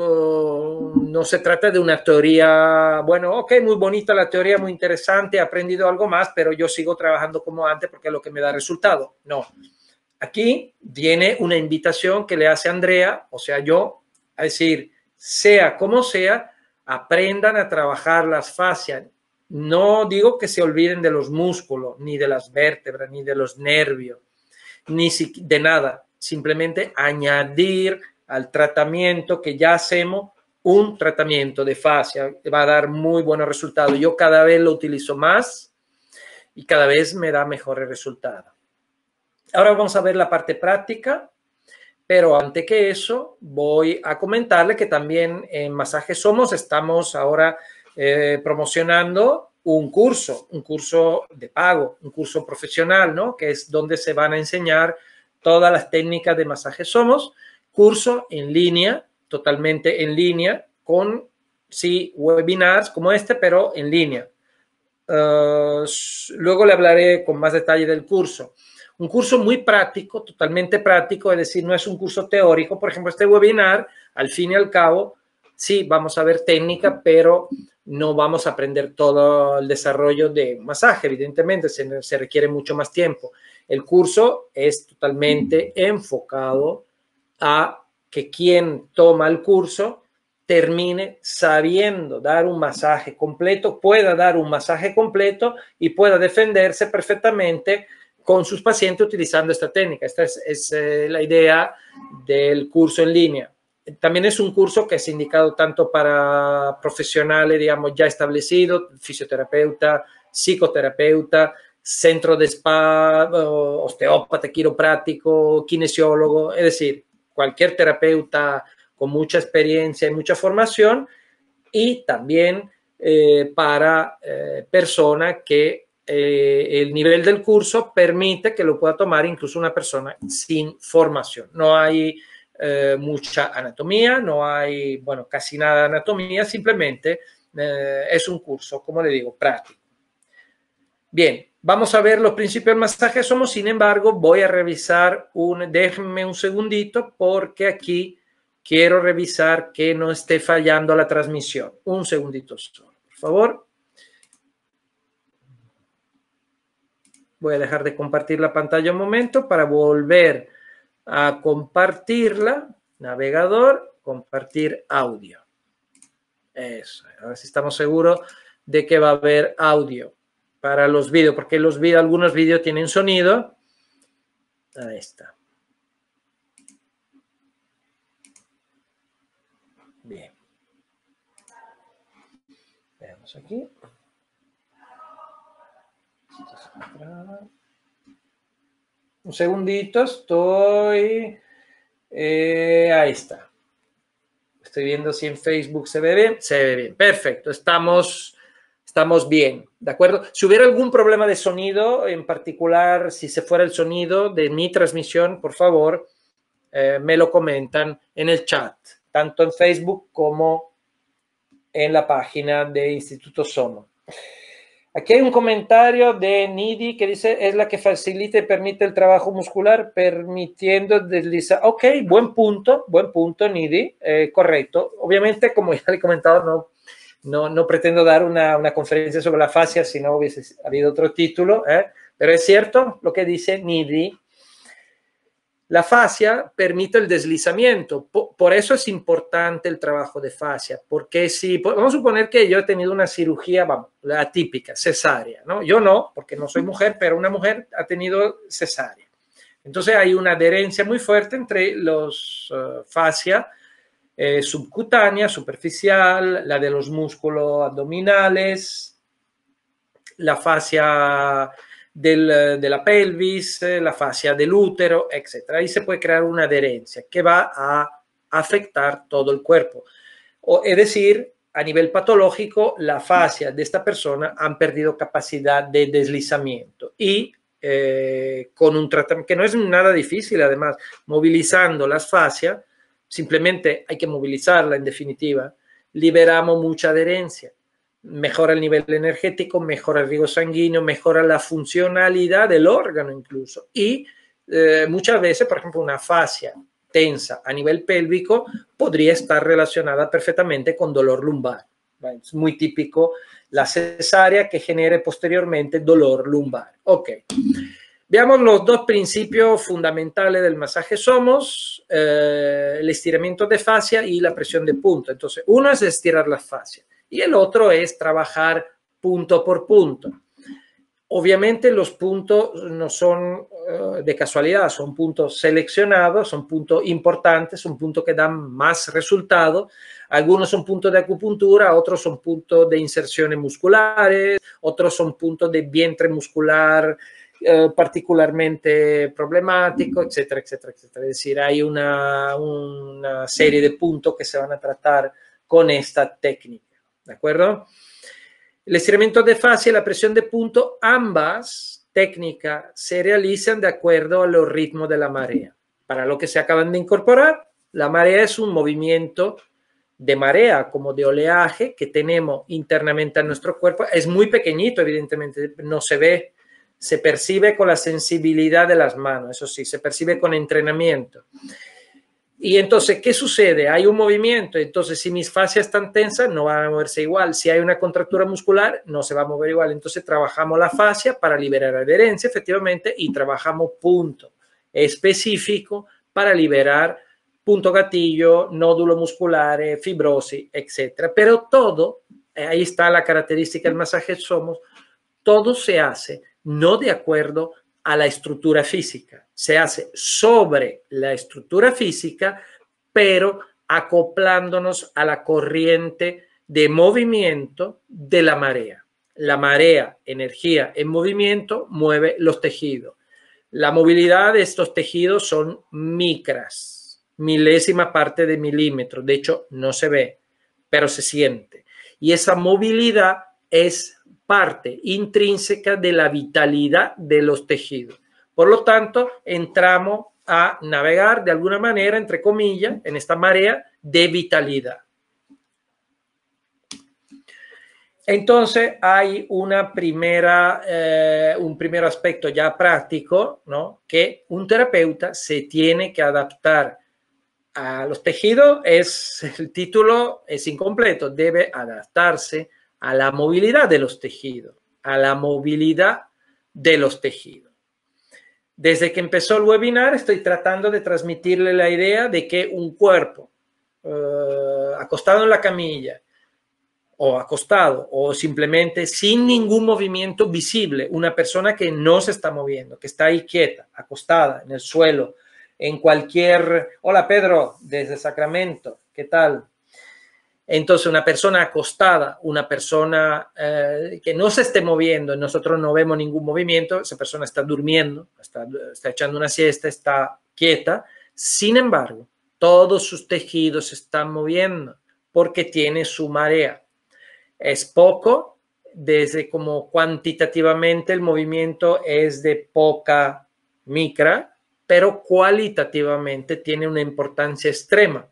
uh, no se trata de una teoría, bueno, ok, muy bonita la teoría, muy interesante, he aprendido algo más, pero yo sigo trabajando como antes porque es lo que me da resultado. No. Aquí viene una invitación que le hace Andrea, o sea, yo, a decir, sea como sea, aprendan a trabajar las fascias. No digo que se olviden de los músculos, ni de las vértebras, ni de los nervios, ni de nada. Simplemente añadir al tratamiento que ya hacemos un tratamiento de fascia. Va a dar muy buenos resultados. Yo cada vez lo utilizo más y cada vez me da mejores resultados. Ahora vamos a ver la parte práctica, pero antes que eso voy a comentarle que también en Masaje Somos estamos ahora eh, promocionando un curso, un curso de pago, un curso profesional, ¿no? Que es donde se van a enseñar todas las técnicas de Masaje Somos, curso en línea, totalmente en línea, con, sí, webinars como este, pero en línea. Uh, luego le hablaré con más detalle del curso. Un curso muy práctico, totalmente práctico, es decir, no es un curso teórico. Por ejemplo, este webinar, al fin y al cabo, sí, vamos a ver técnica, pero no vamos a aprender todo el desarrollo de masaje. Evidentemente, se, se requiere mucho más tiempo. El curso es totalmente enfocado a que quien toma el curso termine sabiendo dar un masaje completo, pueda dar un masaje completo y pueda defenderse perfectamente con sus pacientes utilizando esta técnica. Esta es, es eh, la idea del curso en línea. También es un curso que es indicado tanto para profesionales, digamos, ya establecidos, fisioterapeuta, psicoterapeuta, centro de spa, osteópata, quiropráctico, kinesiólogo, es decir, cualquier terapeuta con mucha experiencia y mucha formación, y también eh, para eh, personas que eh, el nivel del curso permite que lo pueda tomar incluso una persona sin formación. No hay eh, mucha anatomía, no hay, bueno, casi nada de anatomía, simplemente eh, es un curso, como le digo, práctico. Bien, vamos a ver los principios del masaje Somos. Sin embargo, voy a revisar un, déjenme un segundito porque aquí quiero revisar que no esté fallando la transmisión. Un segundito solo, por favor. Voy a dejar de compartir la pantalla un momento para volver a compartirla. Navegador, compartir audio. Eso, ahora sí estamos seguros de que va a haber audio para los vídeos, porque los vídeos, algunos vídeos tienen sonido. Ahí está. Bien. Veamos aquí. Un segundito, estoy... Eh, ahí está. Estoy viendo si en Facebook se ve bien. Se ve bien. Perfecto. Estamos, estamos bien. ¿De acuerdo? Si hubiera algún problema de sonido, en particular, si se fuera el sonido de mi transmisión, por favor, eh, me lo comentan en el chat, tanto en Facebook como en la página de Instituto Somos. Aquí hay un comentario de Nidi que dice, es la que facilita y permite el trabajo muscular, permitiendo deslizar. Ok, buen punto, buen punto, Nidi, eh, correcto. Obviamente, como ya le he comentado, no, no, no pretendo dar una, una conferencia sobre la fascia, si no hubiese habido otro título, ¿eh? Pero es cierto lo que dice Nidi. La fascia permite el deslizamiento, por eso es importante el trabajo de fascia, porque si, vamos a suponer que yo he tenido una cirugía, vamos, la atípica, cesárea, ¿no? Yo no, porque no soy mujer, pero una mujer ha tenido cesárea. Entonces hay una adherencia muy fuerte entre los uh, fascia eh, subcutánea, superficial, la de los músculos abdominales, la fascia Del, de la pelvis, la fascia del útero, etcétera. Ahí se puede crear una adherencia que va a afectar todo el cuerpo. O, es decir, a nivel patológico, la fascia de esta persona han perdido capacidad de deslizamiento y eh, con un tratamiento que no es nada difícil, además, movilizando las fascias, simplemente hay que movilizarla en definitiva, liberamos mucha adherencia. Mejora el nivel energético, mejora el riego sanguíneo, mejora la funcionalidad del órgano incluso. Y eh, muchas veces, por ejemplo, una fascia tensa a nivel pélvico podría estar relacionada perfectamente con dolor lumbar. ¿Vale? Es muy típico la cesárea que genere posteriormente dolor lumbar. Ok. Veamos los dos principios fundamentales del masaje Somos, eh, el estiramiento de fascia y la presión de punto. Entonces, uno es estirar las fascias y el otro es trabajar punto por punto. Obviamente los puntos no son uh, de casualidad, son puntos seleccionados, son puntos importantes, son puntos que dan más resultado. Algunos son puntos de acupuntura, otros son puntos de inserciones musculares, otros son puntos de vientre muscular uh, particularmente problemático, etcétera, etcétera, etcétera. Es decir, hay una, una serie de puntos que se van a tratar con esta técnica. ¿De acuerdo? El estiramiento de fascia y la presión de punto, ambas técnicas se realizan de acuerdo a los ritmos de la marea. Para lo que se acaban de incorporar, la marea es un movimiento de marea, como de oleaje, que tenemos internamente en nuestro cuerpo. Es muy pequeñito, evidentemente, no se ve, se percibe con la sensibilidad de las manos, eso sí, se percibe con entrenamiento. Y entonces, ¿qué sucede? Hay un movimiento, entonces si mis fascias están tensas no van a moverse igual. Si hay una contractura muscular, no se va a mover igual. Entonces trabajamos la fascia para liberar adherencia, efectivamente, y trabajamos punto específico para liberar punto gatillo, nódulo muscular, fibrosis, etcétera. Pero todo, ahí está la característica del masaje Somos, todo se hace no de acuerdo a la estructura física, se hace sobre la estructura física, pero acoplándonos a la corriente de movimiento de la marea. La marea, energía en movimiento, mueve los tejidos. La movilidad de estos tejidos son micras, milésima parte de milímetro, de hecho no se ve, pero se siente. Y esa movilidad es parte intrínseca de la vitalidad de los tejidos. Por lo tanto, entramos a navegar de alguna manera, entre comillas, en esta marea de vitalidad. Entonces hay una primera, eh, un primer aspecto ya práctico, ¿no? Que un terapeuta se tiene que adaptar a los tejidos. Es, el título es incompleto, debe adaptarse a la movilidad de los tejidos, a la movilidad de los tejidos. Desde que empezó el webinar estoy tratando de transmitirle la idea de que un cuerpo eh, acostado en la camilla, o acostado, o simplemente sin ningún movimiento visible, una persona que no se está moviendo, que está ahí quieta, acostada en el suelo, en cualquier... Hola Pedro, desde Sacramento, ¿qué tal? Entonces, una persona acostada, una persona eh, que no se esté moviendo, y nosotros no vemos ningún movimiento, esa persona está durmiendo, está, está echando una siesta, está quieta. Sin embargo, todos sus tejidos se están moviendo porque tiene su marea. Es poco, desde como cuantitativamente el movimiento es de poca micra, pero cualitativamente tiene una importancia extrema.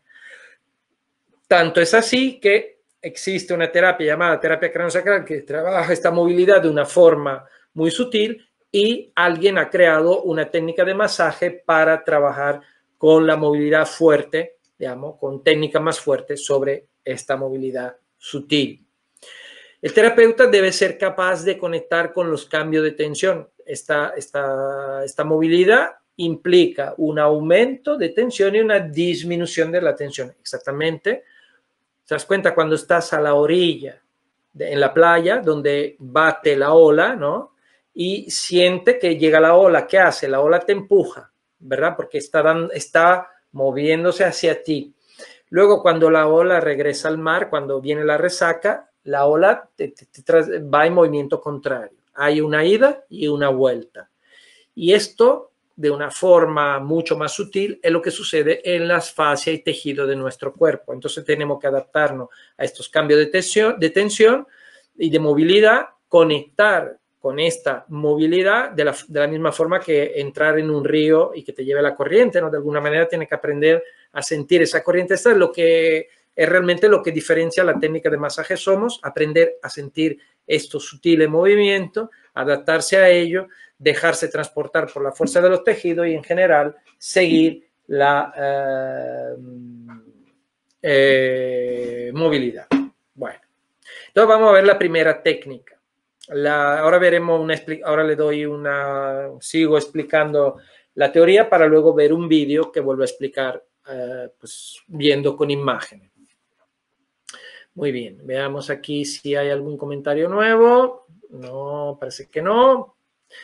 Tanto es así que existe una terapia llamada terapia craneosacral que trabaja esta movilidad de una forma muy sutil, y alguien ha creado una técnica de masaje para trabajar con la movilidad fuerte, digamos, con técnicas más fuertes sobre esta movilidad sutil. El terapeuta debe ser capaz de conectar con los cambios de tensión. Esta, esta, esta movilidad implica un aumento de tensión y una disminución de la tensión. Exactamente. ¿Te das cuenta cuando estás a la orilla, de, en la playa, donde bate la ola, ¿no? Y siente que llega la ola? ¿Qué hace? La ola te empuja, ¿verdad? Porque está, dando, está moviéndose hacia ti. Luego, cuando la ola regresa al mar, cuando viene la resaca, la ola te, te, te va en movimiento contrario. Hay una ida y una vuelta. Y esto, de una forma mucho más sutil, es lo que sucede en las fascias y tejidos de nuestro cuerpo. Entonces tenemos que adaptarnos a estos cambios de tensión, de tensión y de movilidad, conectar con esta movilidad de la, de la misma forma que entrar en un río y que te lleve la corriente, ¿no? De alguna manera tienes que aprender a sentir esa corriente. Esto es lo que es realmente lo que diferencia la técnica de masaje Somos, aprender a sentir estos sutiles movimientos, adaptarse a ello, dejarse transportar por la fuerza de los tejidos y en general seguir la eh, eh, movilidad. Bueno, entonces vamos a ver la primera técnica. La, ahora veremos una, ahora le doy una, sigo explicando la teoría para luego ver un vídeo que vuelvo a explicar eh, pues, viendo con imágenes. Muy bien, veamos aquí si hay algún comentario nuevo. No, parece que no.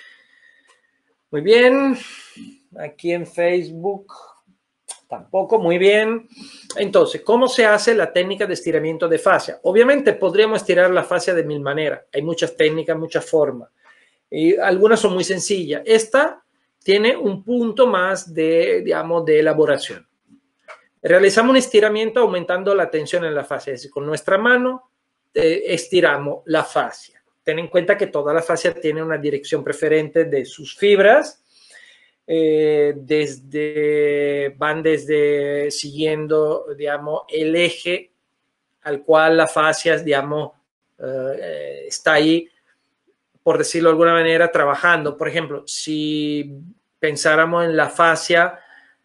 Muy bien, aquí en Facebook tampoco, muy bien. Entonces, ¿cómo se hace la técnica de estiramiento de fascia? Obviamente podríamos estirar la fascia de mil maneras. Hay muchas técnicas, muchas formas. Y algunas son muy sencillas. Esta tiene un punto más de, digamos, de elaboración. Realizamos un estiramiento aumentando la tensión en la fascia. Es decir, con nuestra mano eh, estiramos la fascia. Ten en cuenta que toda la fascia tiene una dirección preferente de sus fibras. Eh, desde, van desde siguiendo, digamos, el eje al cual la fascia, digamos, eh, está ahí, por decirlo de alguna manera, trabajando. Por ejemplo, si pensáramos en la fascia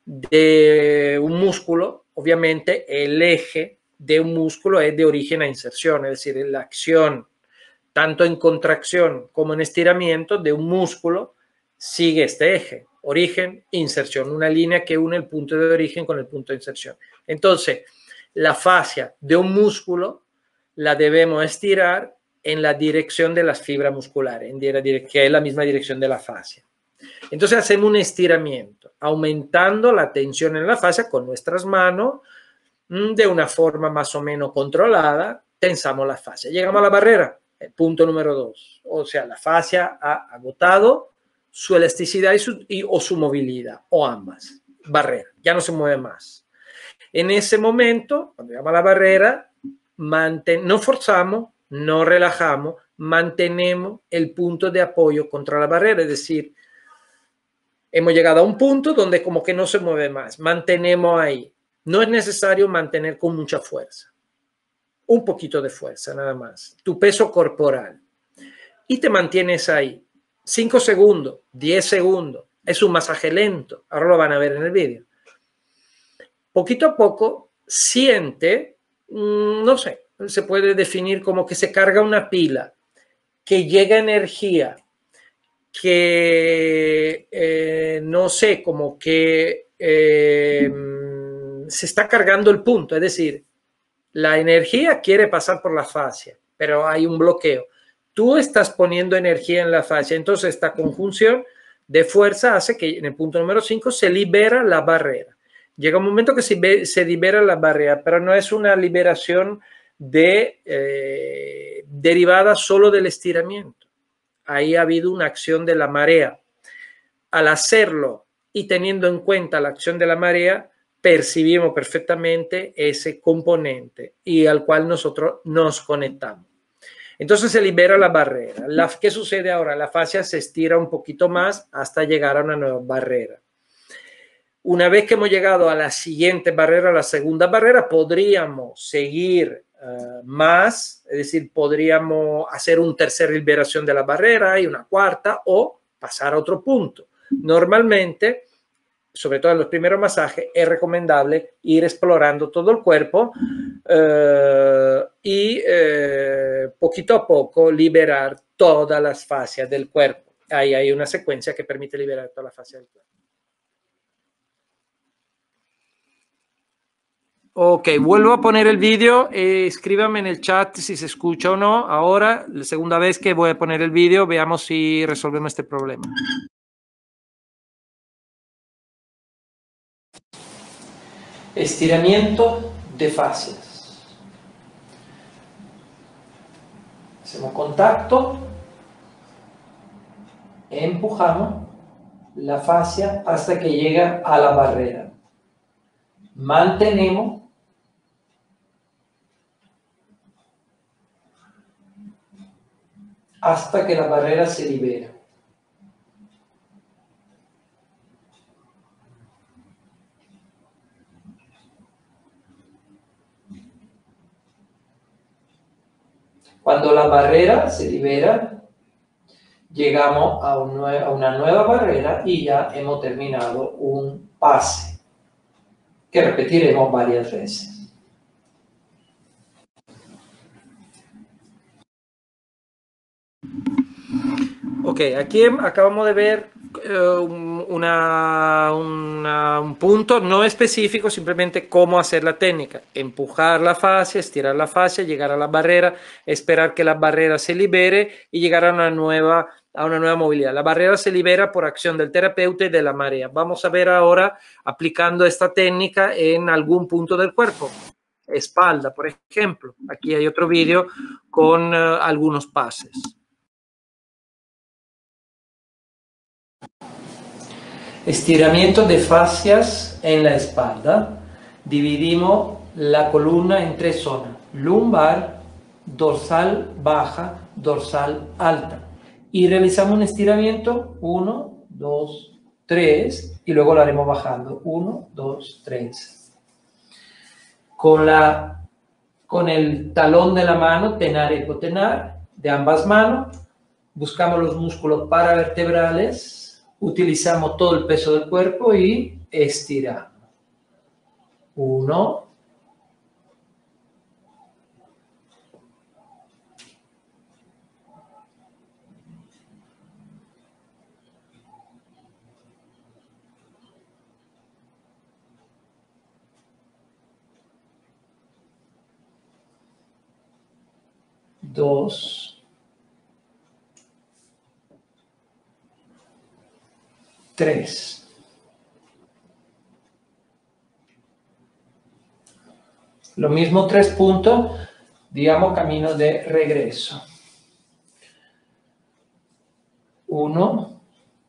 de un músculo, obviamente el eje de un músculo es de origen a inserción, es decir, la acción, tanto en contracción como en estiramiento de un músculo, sigue este eje, origen, inserción, una línea que une el punto de origen con el punto de inserción. Entonces, la fascia de un músculo la debemos estirar en la dirección de las fibras musculares, en que es la misma dirección de la fascia. Entonces hacemos un estiramiento, aumentando la tensión en la fascia con nuestras manos, de una forma más o menos controlada, tensamos la fascia. Llegamos a la barrera, punto número dos. O sea, la fascia ha agotado su elasticidad y su, y, o su movilidad, o ambas. Barrera, ya no se mueve más. En ese momento, cuando llegamos a la barrera, manten, no forzamos, no relajamos, mantenemos el punto de apoyo contra la barrera, es decir, hemos llegado a un punto donde como que no se mueve más, mantenemos ahí. No es necesario mantener con mucha fuerza, un poquito de fuerza nada más, tu peso corporal, y te mantienes ahí cinco segundos, diez segundos. Es un masaje lento, ahora lo van a ver en el vídeo. Poquito a poco siente, no sé, se puede definir como que se carga una pila, que llega energía, que eh, no sé, como que eh, se está cargando el punto, es decir, la energía quiere pasar por la fascia, pero hay un bloqueo. Tú estás poniendo energía en la fascia, entonces esta conjunción de fuerza hace que en el punto número cinco se libera la barrera. Llega un momento que se, se libera la barrera, pero no es una liberación de, eh, derivada solo del estiramiento. Ahí ha habido una acción de la marea. Al hacerlo y teniendo en cuenta la acción de la marea, percibimos perfectamente ese componente y al cual nosotros nos conectamos. Entonces se libera la barrera. La, ¿Qué sucede ahora? La fascia se estira un poquito más hasta llegar a una nueva barrera. Una vez que hemos llegado a la siguiente barrera, a la segunda barrera, podríamos seguir uh, más, es decir, podríamos hacer una tercera liberación de la barrera y una cuarta o pasar a otro punto. Normalmente, sobre todo en los primeros masajes, es recomendable ir explorando todo el cuerpo eh, y eh, poquito a poco liberar todas las fascias del cuerpo. Ahí hay una secuencia que permite liberar toda la fascia del cuerpo. Ok, vuelvo a poner el vídeo, eh, escríbame en el chat si se escucha o no. Ahora, la segunda vez que voy a poner el vídeo, veamos si resolvemos este problema. Estiramiento de fascias. Hacemos contacto, empujamos la fascia hasta que llega a la barrera. Mantenemos hasta que la barrera se libera. Cuando la barrera se libera, llegamos a, un nue- a una nueva barrera y ya hemos terminado un pase, que repetiremos varias veces. Ok, aquí acabamos de ver uh, una, una, un punto no específico, simplemente cómo hacer la técnica. Empujar la fascia, estirar la fascia, llegar a la barrera, esperar que la barrera se libere y llegar a una nueva, a una nueva movilidad. La barrera se libera por acción del terapeuta y de la marea. Vamos a ver ahora aplicando esta técnica en algún punto del cuerpo. Espalda, por ejemplo. Aquí hay otro vídeo con uh, algunos pases. Estiramiento de fascias en la espalda. Dividimos la columna en tres zonas: lumbar, dorsal baja, dorsal alta. Y realizamos un estiramiento, uno, dos, tres, y luego lo haremos bajando, uno, dos, tres. Con, la, con el talón de la mano, tenar y hipotenar, de ambas manos, buscamos los músculos paravertebrales, utilizamos todo el peso del cuerpo y estiramos. Uno. Dos. Tres. Lo mismo tres puntos, digamos camino de regreso. Uno.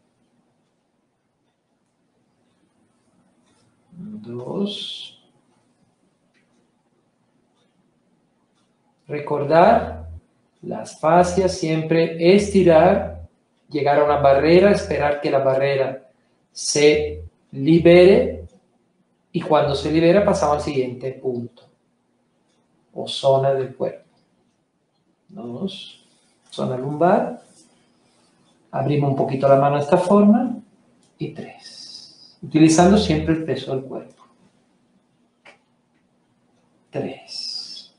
Dos. Recordar Las fascias siempre estirar, llegar a una barrera, esperar que la barrera se libere y cuando se libera pasamos al siguiente punto o zona del cuerpo. Dos, zona lumbar. Abrimos un poquito la mano de esta forma y tres. Utilizando siempre el peso del cuerpo. Tres.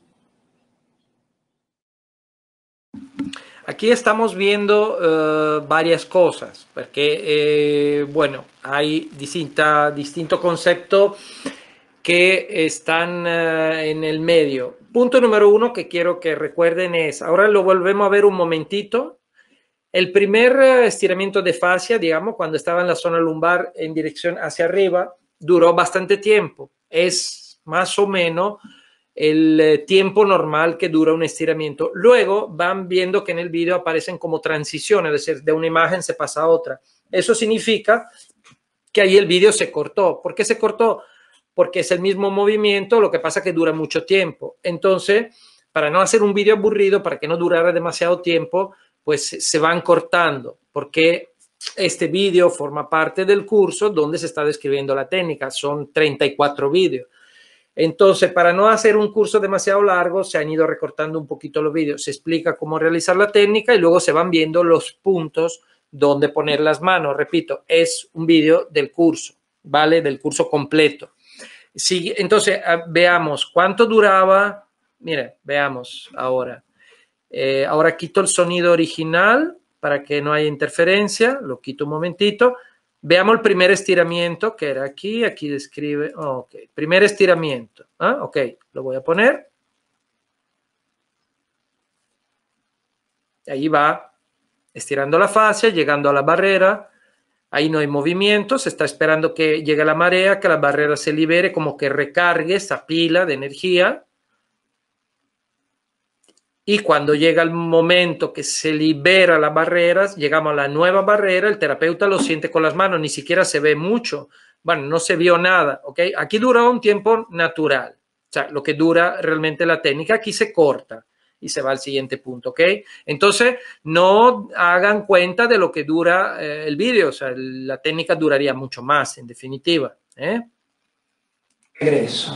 Aquí estamos viendo uh, varias cosas, porque, eh, bueno, hay distinta, distintos conceptos que están uh, en el medio. Punto número uno que quiero que recuerden es, ahora lo volvemos a ver un momentito, el primer estiramiento de fascia, digamos, cuando estaba en la zona lumbar en dirección hacia arriba, duró bastante tiempo. Es más o menos el tiempo normal que dura un estiramiento. Luego van viendo que en el video aparecen como transiciones, es decir, de una imagen se pasa a otra. Eso significa que ahí el video se cortó. ¿Por qué se cortó? Porque es el mismo movimiento, lo que pasa que dura mucho tiempo. Entonces, para no hacer un video aburrido, para que no durara demasiado tiempo, pues se van cortando, porque este video forma parte del curso donde se está describiendo la técnica. Son treinta y cuatro vídeos. Entonces, para no hacer un curso demasiado largo, se han ido recortando un poquito los vídeos. Se explica cómo realizar la técnica y luego se van viendo los puntos donde poner las manos. Repito, es un vídeo del curso, ¿vale? Del curso completo. Sí, entonces, veamos cuánto duraba. Mire, veamos ahora. Eh, ahora quito el sonido original para que no haya interferencia. Lo quito un momentito. Veamos el primer estiramiento, que era aquí. Aquí describe. Oh, ok, primer estiramiento. ¿Ah? Ok, lo voy a poner. Ahí va estirando la fascia, llegando a la barrera. Ahí no hay movimiento, se está esperando que llegue la marea, que la barrera se libere, como que recargue esa pila de energía. Y cuando llega el momento que se libera la barrera, llegamos a la nueva barrera, el terapeuta lo siente con las manos, ni siquiera se ve mucho. Bueno, no se vio nada, ¿ok? Aquí dura un tiempo natural, o sea, lo que dura realmente la técnica, aquí se corta y se va al siguiente punto, ¿ok? Entonces, no hagan cuenta de lo que dura eh, el vídeo, o sea, la técnica duraría mucho más, en definitiva, ¿eh? Regreso.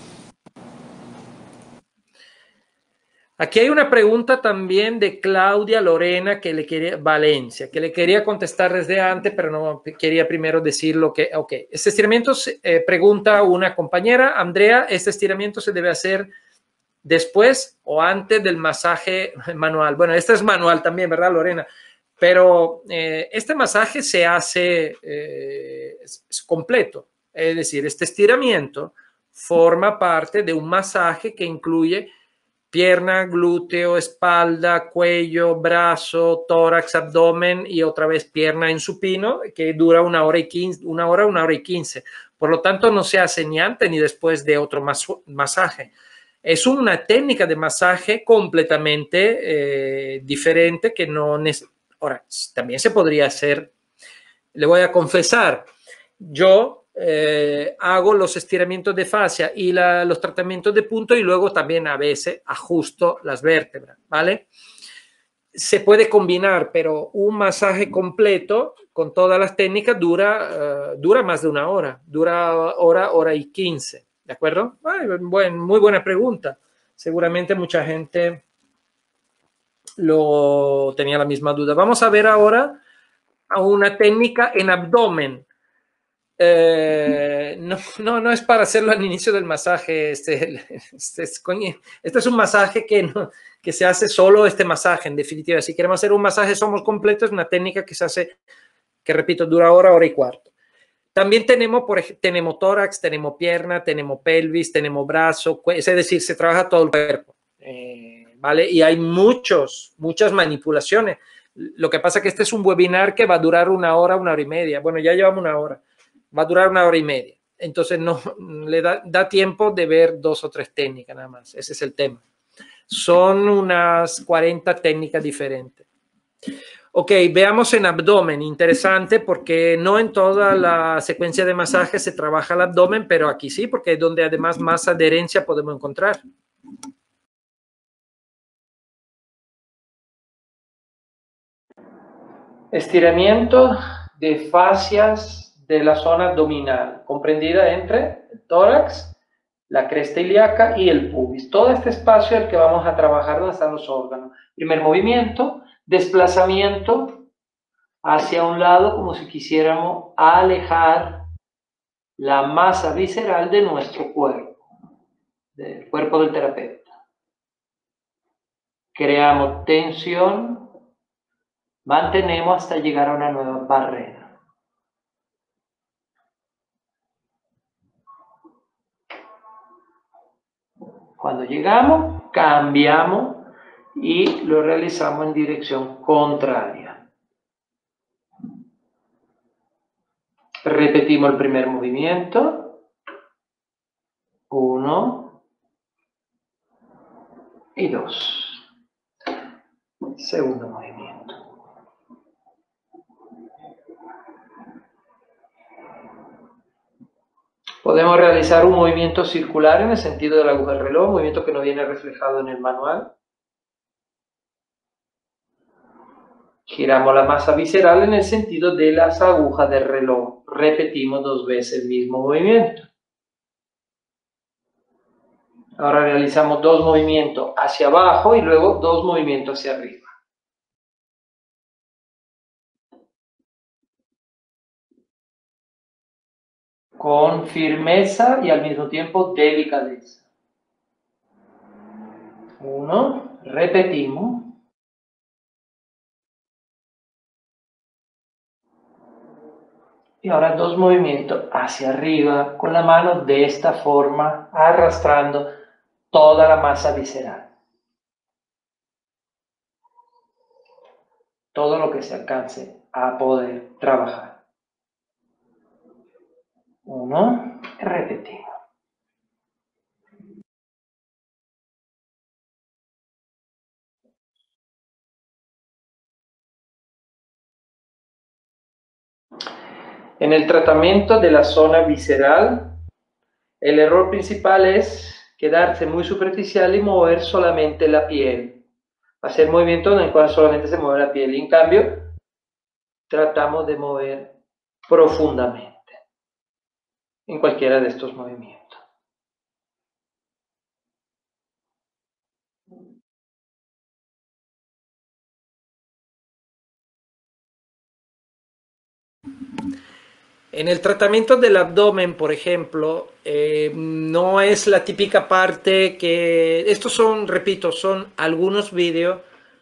Aquí hay una pregunta también de Claudia Lorena que le quería, Valencia, que le quería contestar desde antes, pero no quería primero decir lo que, ok, este estiramiento, eh, pregunta una compañera, Andrea, ¿este estiramiento se debe hacer después o antes del masaje manual? Bueno, este es manual también, ¿verdad, Lorena? Pero eh, este masaje se hace eh, es, es completo, es decir, este estiramiento forma parte de un masaje que incluye pierna, glúteo, espalda, cuello, brazo, tórax, abdomen y otra vez pierna en supino, que dura una hora y quince, una hora, una hora y quince. Por lo tanto, no se hace ni antes ni después de otro mas masaje. Es una técnica de masaje completamente eh, diferente que no... Ahora, también se podría hacer, le voy a confesar, yo eh, hago los estiramientos de fascia y la, los tratamientos de punto y luego también a veces ajusto las vértebras, ¿vale? Se puede combinar, pero un masaje completo con todas las técnicas dura, uh, dura más de una hora, dura hora, hora y quince, ¿de acuerdo? Ay, buen, muy buena pregunta. Seguramente mucha gente lo tenía la misma duda. Vamos a ver ahora a una técnica en abdomen. Eh, no, no, no es para hacerlo al inicio del masaje. Este, este, es, coño, este es un masaje que, no, que se hace solo este masaje, en definitiva. Si queremos hacer un masaje somos completos, es una técnica que se hace, que repito, dura hora, hora y cuarto. También tenemos, por ejemplo, tenemos tórax, tenemos pierna, tenemos pelvis, tenemos brazo, es decir, se trabaja todo el cuerpo, eh, ¿vale? Y hay muchos, muchas manipulaciones. Lo que pasa es que este es un webinar que va a durar una hora, una hora y media. Bueno, ya llevamos una hora. Va a durar una hora y media. Entonces, no le da, da tiempo de ver dos o tres técnicas nada más. Ese es el tema. Son unas cuarenta técnicas diferentes. Ok, veamos en abdomen. Interesante porque no en toda la secuencia de masaje se trabaja el abdomen, pero aquí sí, porque es donde además más adherencia podemos encontrar. Estiramiento de fascias de la zona abdominal, comprendida entre el tórax, la cresta ilíaca y el pubis. Todo este espacio es el que vamos a trabajar donde están los órganos. Primer movimiento, desplazamiento hacia un lado como si quisiéramos alejar la masa visceral de nuestro cuerpo, del cuerpo del terapeuta. Creamos tensión, mantenemos hasta llegar a una nueva barrera. Cuando llegamos, cambiamos y lo realizamos en dirección contraria. Repetimos el primer movimiento. Uno y dos. Segundo movimiento. Podemos realizar un movimiento circular en el sentido de la aguja del reloj, un movimiento que no viene reflejado en el manual. Giramos la masa visceral en el sentido de las agujas del reloj. Repetimos dos veces el mismo movimiento. Ahora realizamos dos movimientos hacia abajo y luego dos movimientos hacia arriba. Con firmeza y al mismo tiempo delicadeza. Uno, repetimos. Y ahora dos movimientos hacia arriba con la mano de esta forma, arrastrando toda la masa visceral. Todo lo que se alcance a poder trabajar. Uno, repetimos. En el tratamiento de la zona visceral, el error principal es quedarse muy superficial y mover solamente la piel. Hacer movimientos en el cual solamente se mueve la piel. Y en cambio, tratamos de mover profundamente en cualquiera de estos movimientos. En el tratamiento del abdomen, por ejemplo, eh, no es la típica parte que... Estos son, repito, son algunos vídeos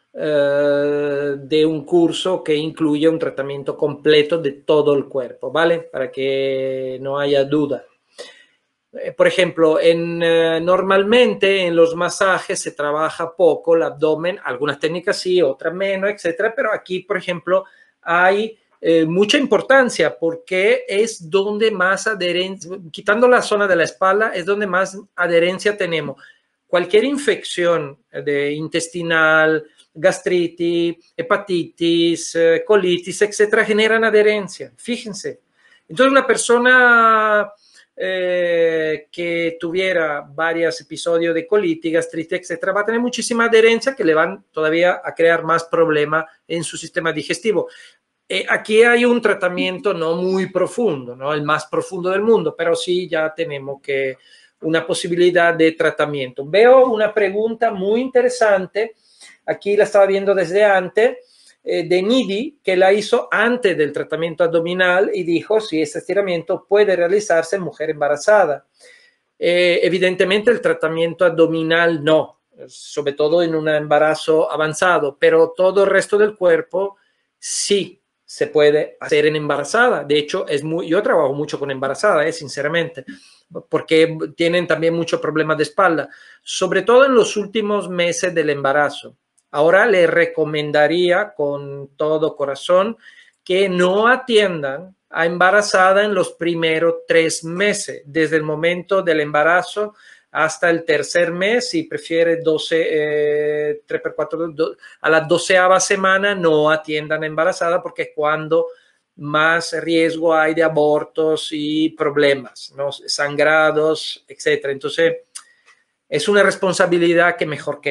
eh, de un curso que incluye un tratamiento completo de todo el cuerpo, ¿vale? Para que no haya duda. Eh, por ejemplo, en, eh, normalmente en los masajes se trabaja poco el abdomen, algunas técnicas sí, otras menos, etcétera, pero aquí, por ejemplo, hay... Eh, mucha importancia porque es donde más adherencia, quitando la zona de la espalda, es donde más adherencia tenemos. Cualquier infección de intestinal, gastritis, hepatitis, eh, colitis, etcétera, generan adherencia. Fíjense. Entonces, una persona eh, que tuviera varios episodios de colitis, gastritis, etcétera, va a tener muchísima adherencia que le van todavía a crear más problemas en su sistema digestivo. Eh, aquí hay un tratamiento no muy profundo, no el más profundo del mundo, pero sí ya tenemos que una posibilidad de tratamiento. Veo una pregunta muy interesante, aquí la estaba viendo desde antes, eh, de Nidi, que la hizo antes del tratamiento abdominal y dijo si este estiramiento puede realizarse en mujer embarazada. Eh, evidentemente el tratamiento abdominal no, sobre todo en un embarazo avanzado, pero todo el resto del cuerpo sí se puede hacer en embarazada. De hecho, es muy, yo trabajo mucho con embarazada, eh, sinceramente, porque tienen también muchos problemas de espalda, sobre todo en los últimos meses del embarazo. Ahora les recomendaría con todo corazón que no atiendan a embarazada en los primeros tres meses, desde el momento del embarazo hasta el tercer mes, si prefiere doce, eh, tres por cuatro, do, a la doceava semana no atiendan embarazada porque es cuando más riesgo hay de abortos y problemas, ¿no? Sangrados, etcétera. Entonces, es una responsabilidad que mejor que no.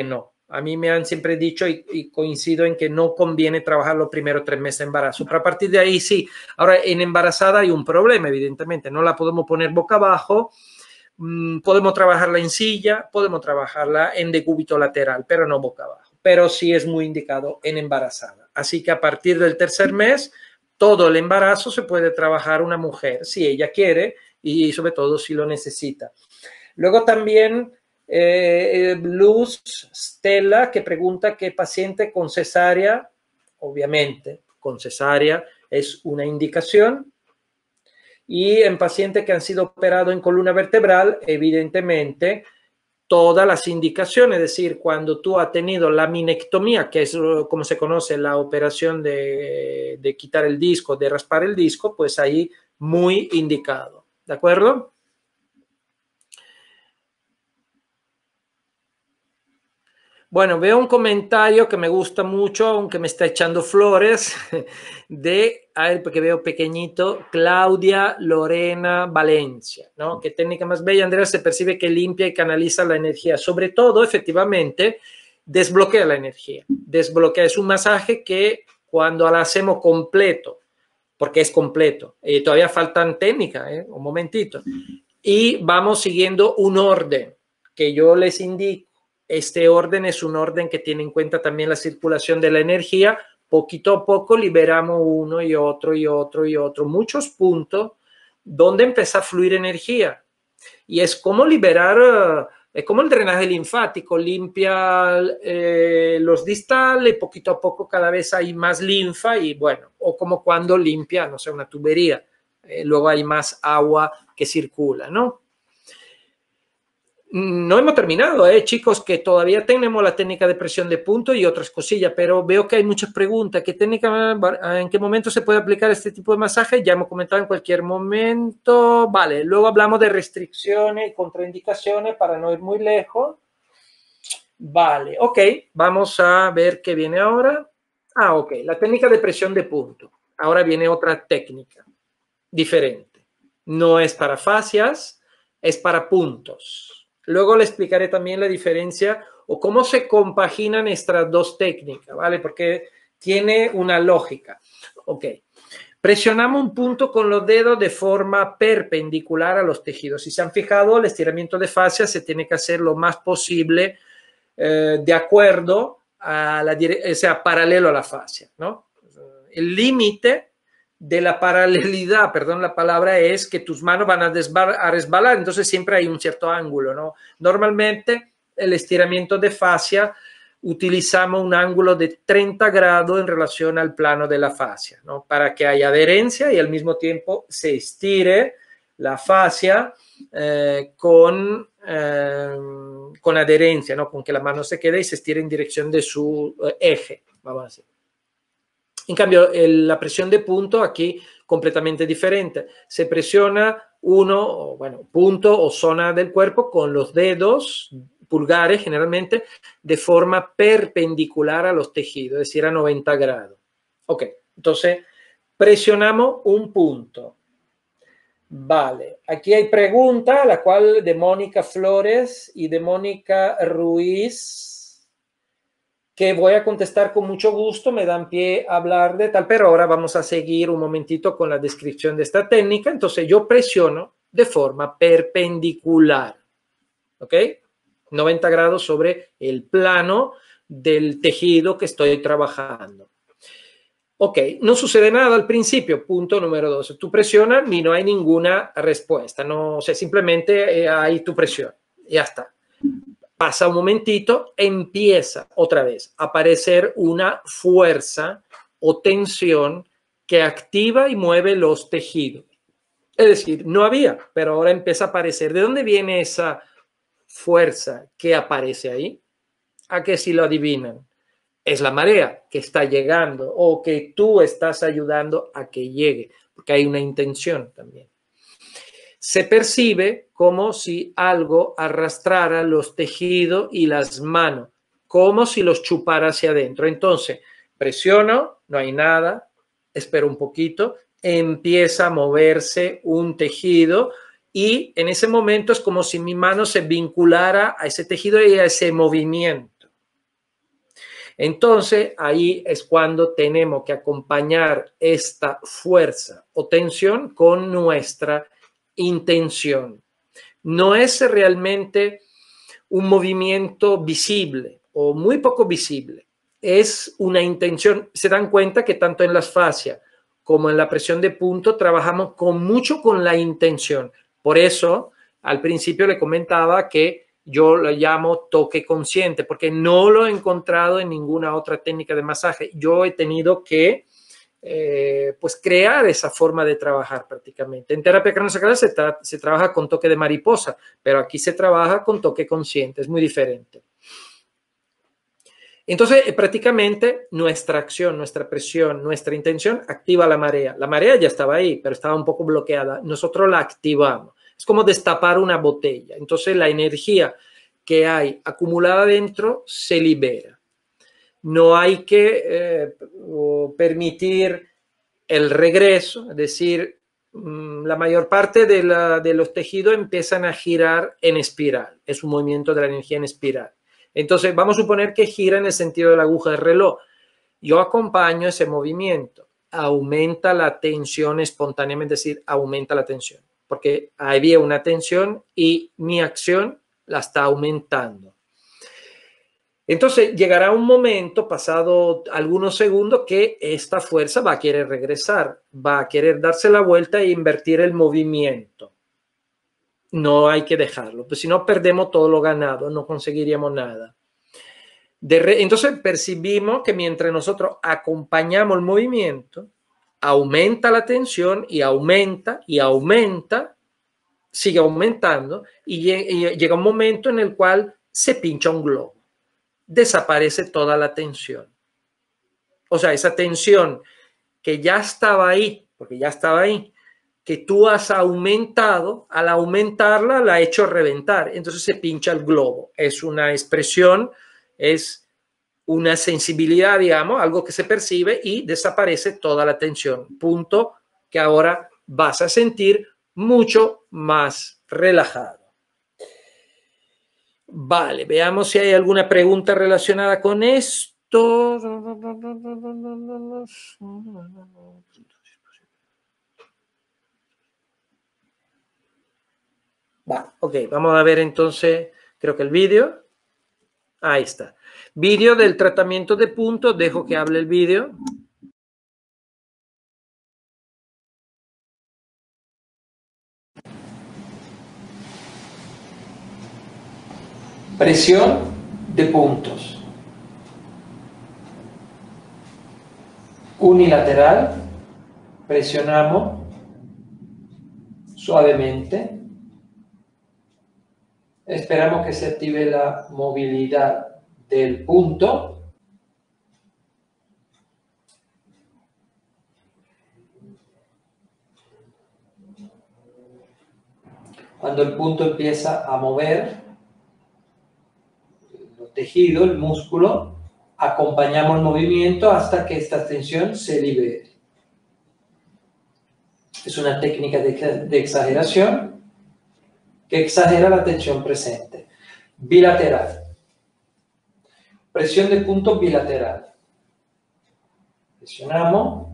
A mí me han siempre dicho y, y coincido en que no conviene trabajar los primeros tres meses de embarazo, pero a partir de ahí sí. Ahora, en embarazada hay un problema, evidentemente, no la podemos poner boca abajo, mmm, podemos trabajarla en silla, podemos trabajarla en decúbito lateral, pero no boca abajo, pero sí es muy indicado en embarazada. Así que a partir del tercer mes, todo el embarazo se puede trabajar una mujer, si ella quiere y sobre todo si lo necesita. Luego también eh, Luz Stella, que pregunta qué paciente con cesárea, obviamente con cesárea es una indicación, y en pacientes que han sido operados en columna vertebral, evidentemente todas las indicaciones, es decir, cuando tú has tenido la minectomía, que es como se conoce la operación de, de quitar el disco, de raspar el disco, pues ahí muy indicado, ¿de acuerdo? Bueno, veo un comentario que me gusta mucho, aunque me está echando flores, de, a ver, porque veo pequeñito, Claudia Lorena Valencia, ¿no? Qué técnica más bella, Andrea, se percibe que limpia y canaliza la energía. Sobre todo, efectivamente, desbloquea la energía. Desbloquea, es un masaje que cuando lo hacemos completo, porque es completo, eh, todavía faltan técnicas, ¿eh? Un momentito, y vamos siguiendo un orden que yo les indico. Este orden es un orden que tiene en cuenta también la circulación de la energía. Poquito a poco liberamos uno y otro y otro y otro, muchos puntos donde empieza a fluir energía. Y es como liberar, es como el drenaje linfático, limpia eh, los distales, poquito a poco cada vez hay más linfa y bueno, o como cuando limpia, no sé, una tubería, eh, luego hay más agua que circula, ¿no? No hemos terminado, ¿eh, chicos? Que todavía tenemos la técnica de presión de punto y otras cosillas, pero veo que hay muchas preguntas. ¿Qué técnica, en qué momento se puede aplicar este tipo de masaje? Ya hemos comentado en cualquier momento. Vale, luego hablamos de restricciones y contraindicaciones para no ir muy lejos. Vale, ok, vamos a ver qué viene ahora. Ah, ok, la técnica de presión de punto. Ahora viene otra técnica diferente. No es para fascias, es para puntos. Luego le explicaré también la diferencia o cómo se compaginan estas dos técnicas, ¿vale? Porque tiene una lógica. Ok. Presionamos un punto con los dedos de forma perpendicular a los tejidos. Si se han fijado, el estiramiento de fascia se tiene que hacer lo más posible eh, de acuerdo a la dirección, o sea, paralelo a la fascia, ¿no? El límite de la paralelidad, perdón la palabra, es que tus manos van a, a resbalar, entonces siempre hay un cierto ángulo, ¿no? Normalmente el estiramiento de fascia utilizamos un ángulo de treinta grados en relación al plano de la fascia, ¿no? Para que haya adherencia y al mismo tiempo se estire la fascia eh, con, eh, con adherencia, ¿no? Con que la mano se quede y se estire en dirección de su eh, eje, vamos a decir. En cambio, el, la presión de punto aquí completamente diferente. Se presiona uno, bueno, punto o zona del cuerpo con los dedos pulgares generalmente de forma perpendicular a los tejidos, es decir, a noventa grados. Ok, entonces presionamos un punto. Vale, aquí hay pregunta, la cual de Mónica Flores y de Mónica Ruiz, que voy a contestar con mucho gusto, me dan pie a hablar de tal, pero ahora vamos a seguir un momentito con la descripción de esta técnica. Entonces yo presiono de forma perpendicular, ¿ok? noventa grados sobre el plano del tejido que estoy trabajando. Ok, no sucede nada al principio, punto número dos. Tú presionas y no hay ninguna respuesta, no, o sea, simplemente hay tu presión, ya está. Pasa un momentito, empieza otra vez a aparecer una fuerza o tensión que activa y mueve los tejidos. Es decir, no había, pero ahora empieza a aparecer. ¿De dónde viene esa fuerza que aparece ahí? ¿A que si lo adivinan? Es la marea que está llegando o que tú estás ayudando a que llegue, porque hay una intención también. Se percibe como si algo arrastrara los tejidos y las manos, como si los chupara hacia adentro. Entonces, presiono, no hay nada, espero un poquito, empieza a moverse un tejido y en ese momento es como si mi mano se vinculara a ese tejido y a ese movimiento. Entonces, ahí es cuando tenemos que acompañar esta fuerza o tensión con nuestra intención. No es realmente un movimiento visible o muy poco visible. Es una intención. Se dan cuenta que tanto en las fascias como en la presión de punto trabajamos con mucho con la intención. Por eso, al principio le comentaba que yo lo llamo toque consciente, porque no lo he encontrado en ninguna otra técnica de masaje. Yo he tenido que eh, pues crear esa forma de trabajar prácticamente. En terapia craneosacral se, tra se trabaja con toque de mariposa, pero aquí se trabaja con toque consciente, es muy diferente. Entonces, eh, prácticamente nuestra acción, nuestra presión, nuestra intención activa la marea. La marea ya estaba ahí, pero estaba un poco bloqueada. Nosotros la activamos. Es como destapar una botella. Entonces, la energía que hay acumulada dentro se libera. No hay que eh, permitir el regreso, es decir, la mayor parte de, la, de los tejidos empiezan a girar en espiral. Es un movimiento de la energía en espiral. Entonces, vamos a suponer que gira en el sentido de la aguja del reloj. Yo acompaño ese movimiento. Aumenta la tensión espontáneamente, es decir, aumenta la tensión. Porque había una tensión y mi acción la está aumentando. Entonces llegará un momento, pasado algunos segundos, que esta fuerza va a querer regresar, va a querer darse la vuelta e invertir el movimiento. No hay que dejarlo, pues si no perdemos todo lo ganado, no conseguiríamos nada. De re, entonces percibimos que mientras nosotros acompañamos el movimiento, aumenta la tensión y aumenta y aumenta, sigue aumentando y, y llega un momento en el cual se pincha un globo. Desaparece toda la tensión. O sea, esa tensión que ya estaba ahí, porque ya estaba ahí, que tú has aumentado, al aumentarla la ha hecho reventar. Entonces se pincha el globo. Es una expresión, es una sensibilidad, digamos, algo que se percibe y desaparece toda la tensión. Punto que ahora vas a sentir mucho más relajado. Vale, veamos si hay alguna pregunta relacionada con esto. Va, ok, vamos a ver entonces, creo que el vídeo. Ahí está. Vídeo del tratamiento de puntos, dejo que hable el vídeo. Presión de puntos. Unilateral, presionamos suavemente. Esperamos que se active la movilidad del punto. Cuando el punto empieza a mover el tejido, el músculo, acompañamos el movimiento hasta que esta tensión se libere. Es una técnica de, de exageración que exagera la tensión presente. Bilateral. Presión de punto bilateral. Presionamos.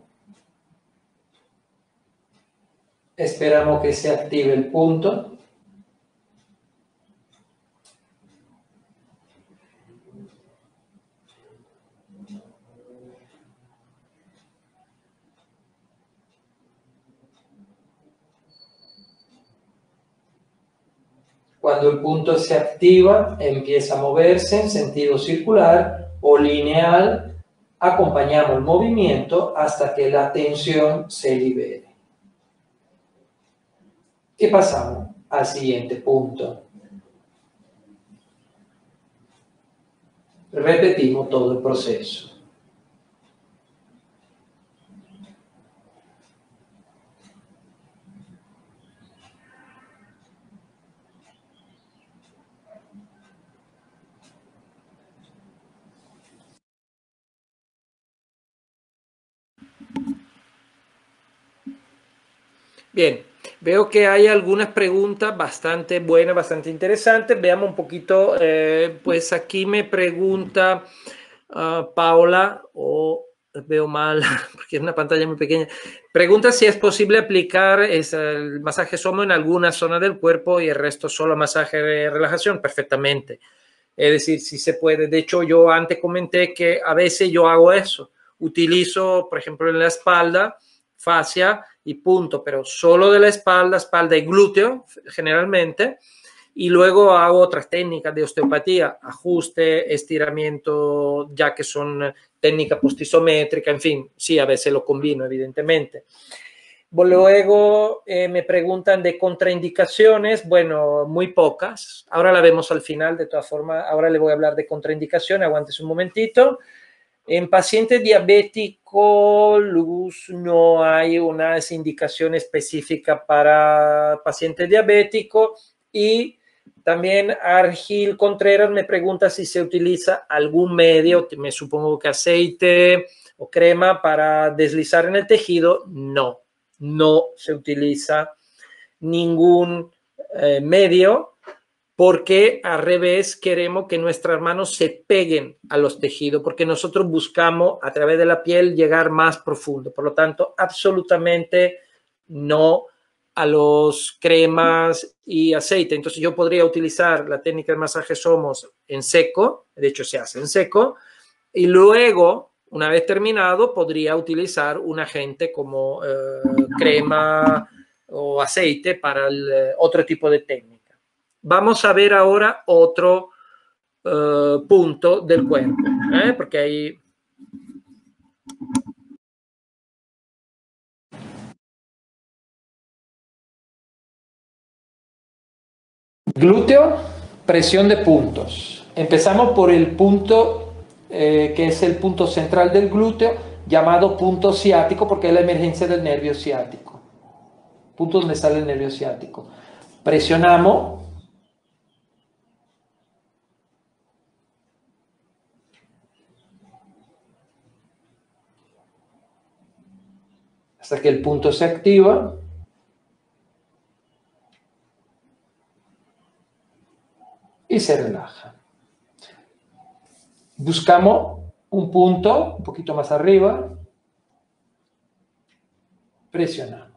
Esperamos que se active el punto. Cuando el punto se activa, empieza a moverse en sentido circular o lineal. Acompañamos el movimiento hasta que la tensión se libere. Y pasamos al siguiente punto. Repetimos todo el proceso. Bien, veo que hay algunas preguntas bastante buenas, bastante interesantes. Veamos un poquito, eh, pues aquí me pregunta Uh, Paola, o veo mal porque es una pantalla muy pequeña, pregunta si es posible aplicar es, el masaje Somo en alguna zona del cuerpo y el resto solo masaje de relajación. Perfectamente. Es decir, si se puede. De hecho, yo antes comenté que a veces yo hago eso. Utilizo, por ejemplo, en la espalda, fascia y punto, pero solo de la espalda, espalda y glúteo, generalmente. Y luego hago otras técnicas de osteopatía, ajuste, estiramiento, ya que son técnicas postisométricas, en fin, sí, a veces lo combino, evidentemente. Luego eh, me preguntan de contraindicaciones, bueno, muy pocas. Ahora la vemos al final, de todas formas. Ahora le voy a hablar de contraindicaciones, aguantes un momentito. En paciente diabético, Luz, no hay una indicación específica para paciente diabético. Y también Argil Contreras me pregunta si se utiliza algún medio, me supongo que aceite o crema para deslizar en el tejido. No, no se utiliza ningún eh, medio, porque al revés queremos que nuestras manos se peguen a los tejidos, porque nosotros buscamos a través de la piel llegar más profundo. Por lo tanto, absolutamente no a los cremas y aceite. Entonces yo podría utilizar la técnica de masaje Somos en seco, de hecho se hace en seco, y luego, una vez terminado, podría utilizar un agente como eh, crema o aceite para el, eh, otro tipo de técnica. Vamos a ver ahora otro eh, punto del cuerpo, ¿eh? Porque hay... Glúteo, presión de puntos. Empezamos por el punto eh, que es el punto central del glúteo, llamado punto ciático, porque es la emergencia del nervio ciático. Punto donde sale el nervio ciático. Presionamos. Hasta que el punto se activa. Y se relaja. Buscamos un punto un poquito más arriba. Presionamos.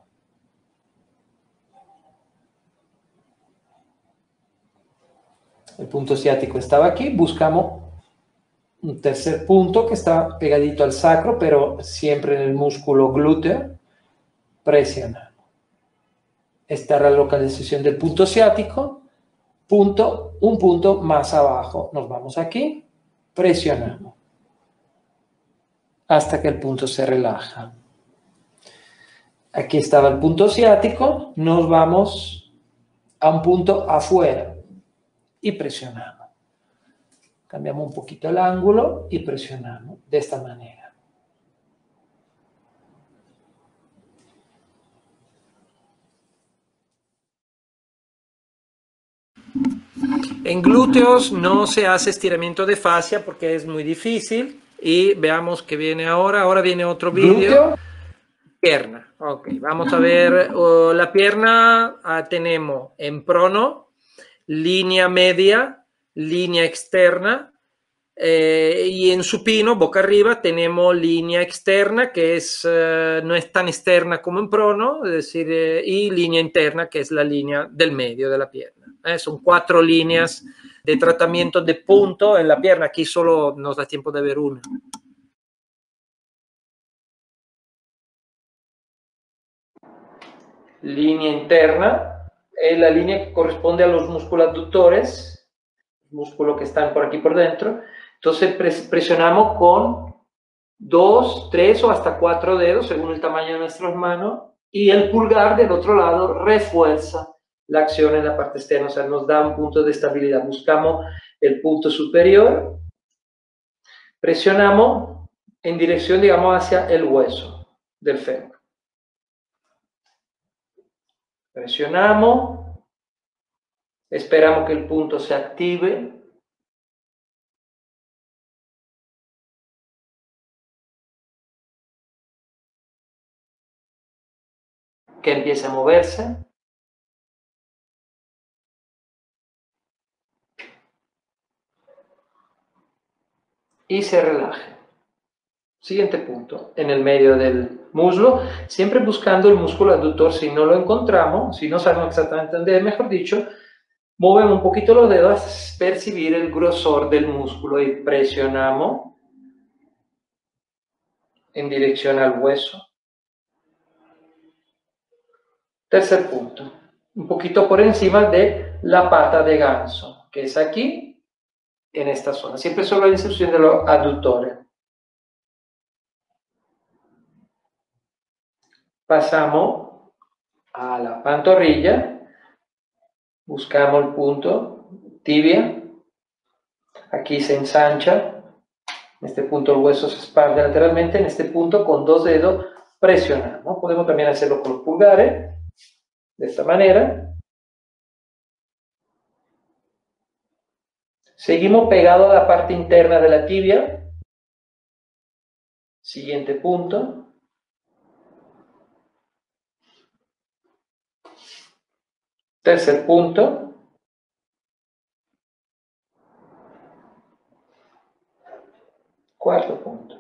El punto ciático estaba aquí. Buscamos un tercer punto que está pegadito al sacro, pero siempre en el músculo glúteo. Presionamos. Esta es la localización del punto ciático. Punto, un punto más abajo. Nos vamos aquí. Presionamos. Hasta que el punto se relaja. Aquí estaba el punto ciático. Nos vamos a un punto afuera. Y presionamos. Cambiamos un poquito el ángulo y presionamos de esta manera. En glúteos no se hace estiramiento de fascia porque es muy difícil. Y veamos que viene ahora. Ahora viene otro vídeo. Pierna. Ok, vamos a ver uh, la pierna. Uh, tenemos en prono, línea media, línea externa. Eh, y en supino, boca arriba, tenemos línea externa, que es, eh, no es tan externa como en prono, es decir, eh, y línea interna, que es la línea del medio de la pierna. Eh, son cuatro líneas de tratamiento de punto en la pierna. Aquí solo nos da tiempo de ver una. Línea interna, es la línea que corresponde a los músculos abductores, músculos que están por aquí por dentro. Entonces presionamos con dos, tres o hasta cuatro dedos, según el tamaño de nuestras manos, y el pulgar del otro lado refuerza la acción en la parte externa, o sea, nos da un punto de estabilidad. Buscamos el punto superior, presionamos en dirección, digamos, hacia el hueso del fémur. Presionamos, esperamos que el punto se active. Que empiece a moverse. y se relaje. Siguiente punto, en el medio del muslo, siempre buscando el músculo abductor. Si no lo encontramos, si no sabemos exactamente dónde, mejor dicho, movemos un poquito los dedos a percibir el grosor del músculo y presionamos en dirección al hueso. Tercer punto, un poquito por encima de la pata de ganso, que es aquí, en esta zona. Siempre sobre la inserción de los aductores. Pasamos a la pantorrilla, buscamos el punto tibia, aquí se ensancha, en este punto el hueso se expande lateralmente, en este punto con dos dedos presionamos. Podemos también hacerlo con los pulgares, de esta manera. Seguimos pegado a la parte interna de la tibia. Siguiente punto. Tercer punto. Cuarto punto.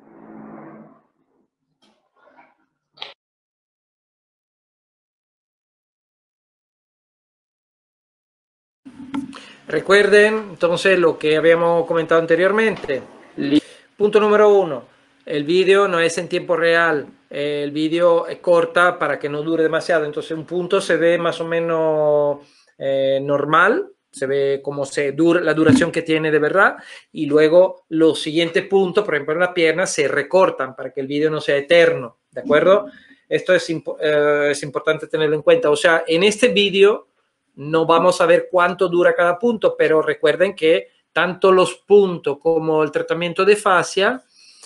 Recuerden entonces lo que habíamos comentado anteriormente. Punto número uno, el vídeo no es en tiempo real, el vídeo es corta para que no dure demasiado, entonces un punto se ve más o menos eh, normal, se ve como se dura, la duración que tiene de verdad, y luego los siguientes puntos, por ejemplo en la pierna, se recortan para que el vídeo no sea eterno, ¿de acuerdo? Esto es, imp eh, es importante tenerlo en cuenta. O sea, en este vídeo no vamos a ver cuánto dura cada punto, pero recuerden que tanto los puntos como el tratamiento de fascia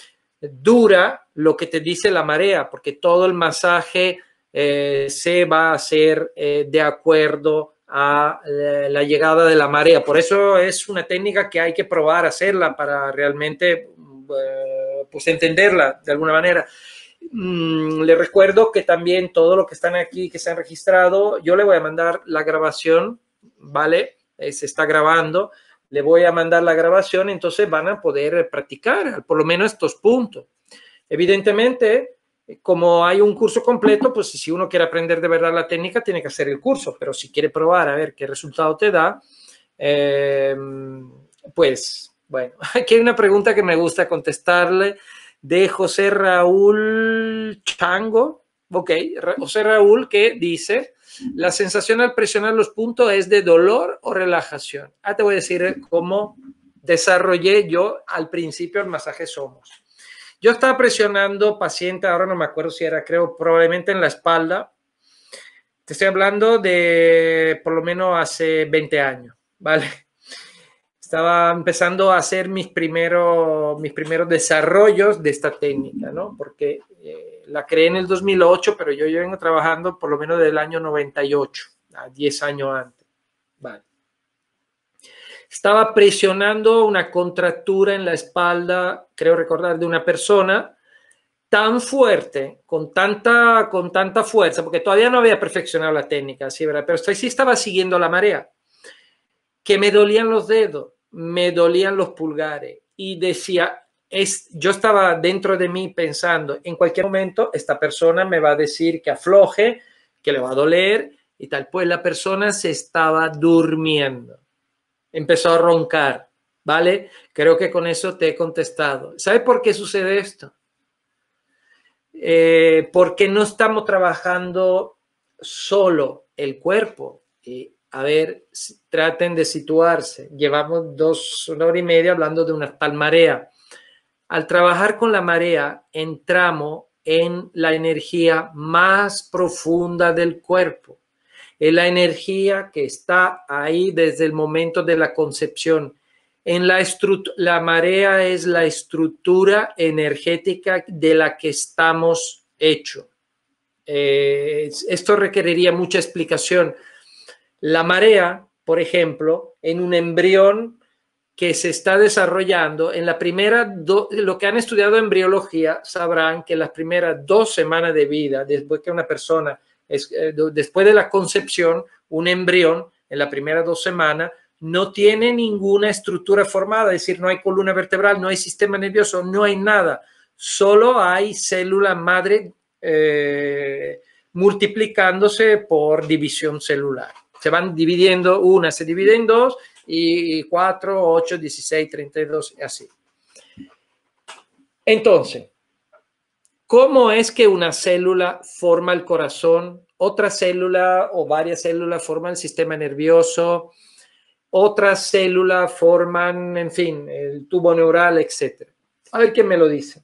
dura lo que te dice la marea, porque todo el masaje eh, se va a hacer eh, de acuerdo a eh, la llegada de la marea. Por eso es una técnica que hay que probar a hacerla para realmente eh, pues entenderla de alguna manera. Mm, les recuerdo que también todo lo que están aquí, que se han registrado, yo le voy a mandar la grabación, ¿vale? Eh, se está grabando. Le voy a mandar la grabación, entonces van a poder practicar por lo menos estos puntos. Evidentemente, como hay un curso completo, pues si uno quiere aprender de verdad la técnica, tiene que hacer el curso, pero si quiere probar a ver qué resultado te da, eh, pues, bueno, aquí hay una pregunta que me gusta contestarle de José Raúl Chango, ok, José Raúl, que dice: la sensación al presionar los puntos es de dolor o relajación. Ah, te voy a decir cómo desarrollé yo al principio el masaje Somos. Yo estaba presionando paciente, ahora no me acuerdo si era, creo, probablemente en la espalda. Te estoy hablando de por lo menos hace veinte años, ¿vale? Estaba empezando a hacer mis primeros, mis primeros desarrollos de esta técnica, ¿no? Porque eh, la creé en el dos mil ocho, pero yo, yo vengo trabajando por lo menos del año noventa y ocho, a diez años antes. Vale. Estaba presionando una contractura en la espalda, creo recordar, de una persona tan fuerte, con tanta, con tanta fuerza, porque todavía no había perfeccionado la técnica, ¿sí, verdad? Pero sí estaba siguiendo la marea, que me dolían los dedos, me dolían los pulgares y decía, es, yo estaba dentro de mí pensando, en cualquier momento esta persona me va a decir que afloje, que le va a doler y tal. Pues la persona se estaba durmiendo, empezó a roncar, ¿vale? Creo que con eso te he contestado. ¿Sabes por qué sucede esto? Eh, porque no estamos trabajando solo el cuerpo. Y, a ver, traten de situarse. Llevamos dos, una hora y media hablando de una tal marea. Al trabajar con la marea, entramos en la energía más profunda del cuerpo. Es la energía que está ahí desde el momento de la concepción. En la, la marea es la estructura energética de la que estamos hechos. Eh, esto requeriría mucha explicación. La marea, por ejemplo, en un embrión que se está desarrollando, en la primera, do, lo que han estudiado embriología sabrán que las primeras dos semanas de vida, después que una persona, es, eh, después de la concepción, un embrión, en las primeras dos semanas, no tiene ninguna estructura formada, es decir, no hay columna vertebral, no hay sistema nervioso, no hay nada, solo hay célula madre eh, multiplicándose por división celular. Se van dividiendo, una se divide en dos, y cuatro, ocho, dieciséis, treinta y dos, y así. Entonces, ¿cómo es que una célula forma el corazón? Otra célula o varias células forman el sistema nervioso, otras células forman, en fin, el tubo neural, etcétera. A ver quién me lo dice.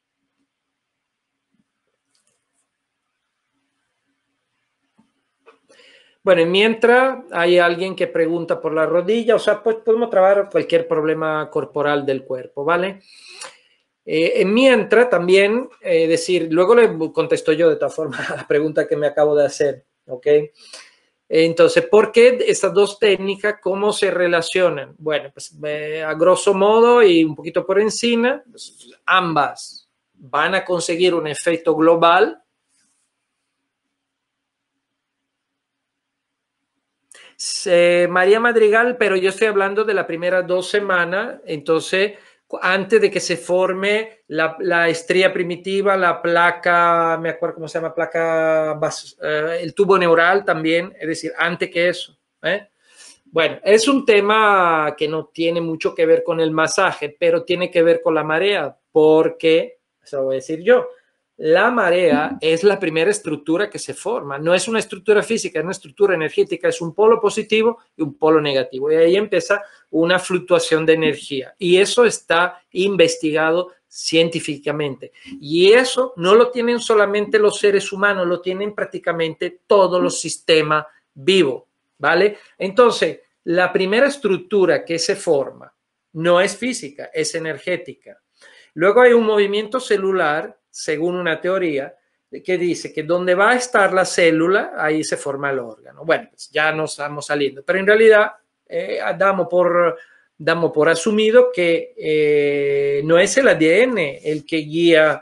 Bueno, y mientras hay alguien que pregunta por la rodilla, o sea, pues podemos trabajar cualquier problema corporal del cuerpo, ¿vale? Eh, mientras también, eh, decir, luego le contesto yo de todas formas a la pregunta que me acabo de hacer, ¿ok? Entonces, ¿por qué estas dos técnicas? ¿Cómo se relacionan? Bueno, pues eh, a grosso modo y un poquito por encima, pues, ambas van a conseguir un efecto global. Eh, María Madrigal, pero yo estoy hablando de las primeras dos semanas, entonces antes de que se forme la, la estría primitiva, la placa, me acuerdo cómo se llama, placa, eh, el tubo neural también, es decir, antes que eso. ¿eh? Bueno, es un tema que no tiene mucho que ver con el masaje, pero tiene que ver con la marea, porque, eso lo voy a decir yo, la marea es la primera estructura que se forma. No es una estructura física, es una estructura energética, es un polo positivo y un polo negativo. Y ahí empieza una fluctuación de energía. Y eso está investigado científicamente. Y eso no lo tienen solamente los seres humanos, lo tienen prácticamente todos los sistemas vivos, ¿vale? Entonces, la primera estructura que se forma no es física, es energética. Luego hay un movimiento celular, según una teoría, que dice que donde va a estar la célula, ahí se forma el órgano. Bueno, pues ya nos estamos saliendo, pero en realidad eh, damos, por, damos por asumido que eh, no es el A D N el que guía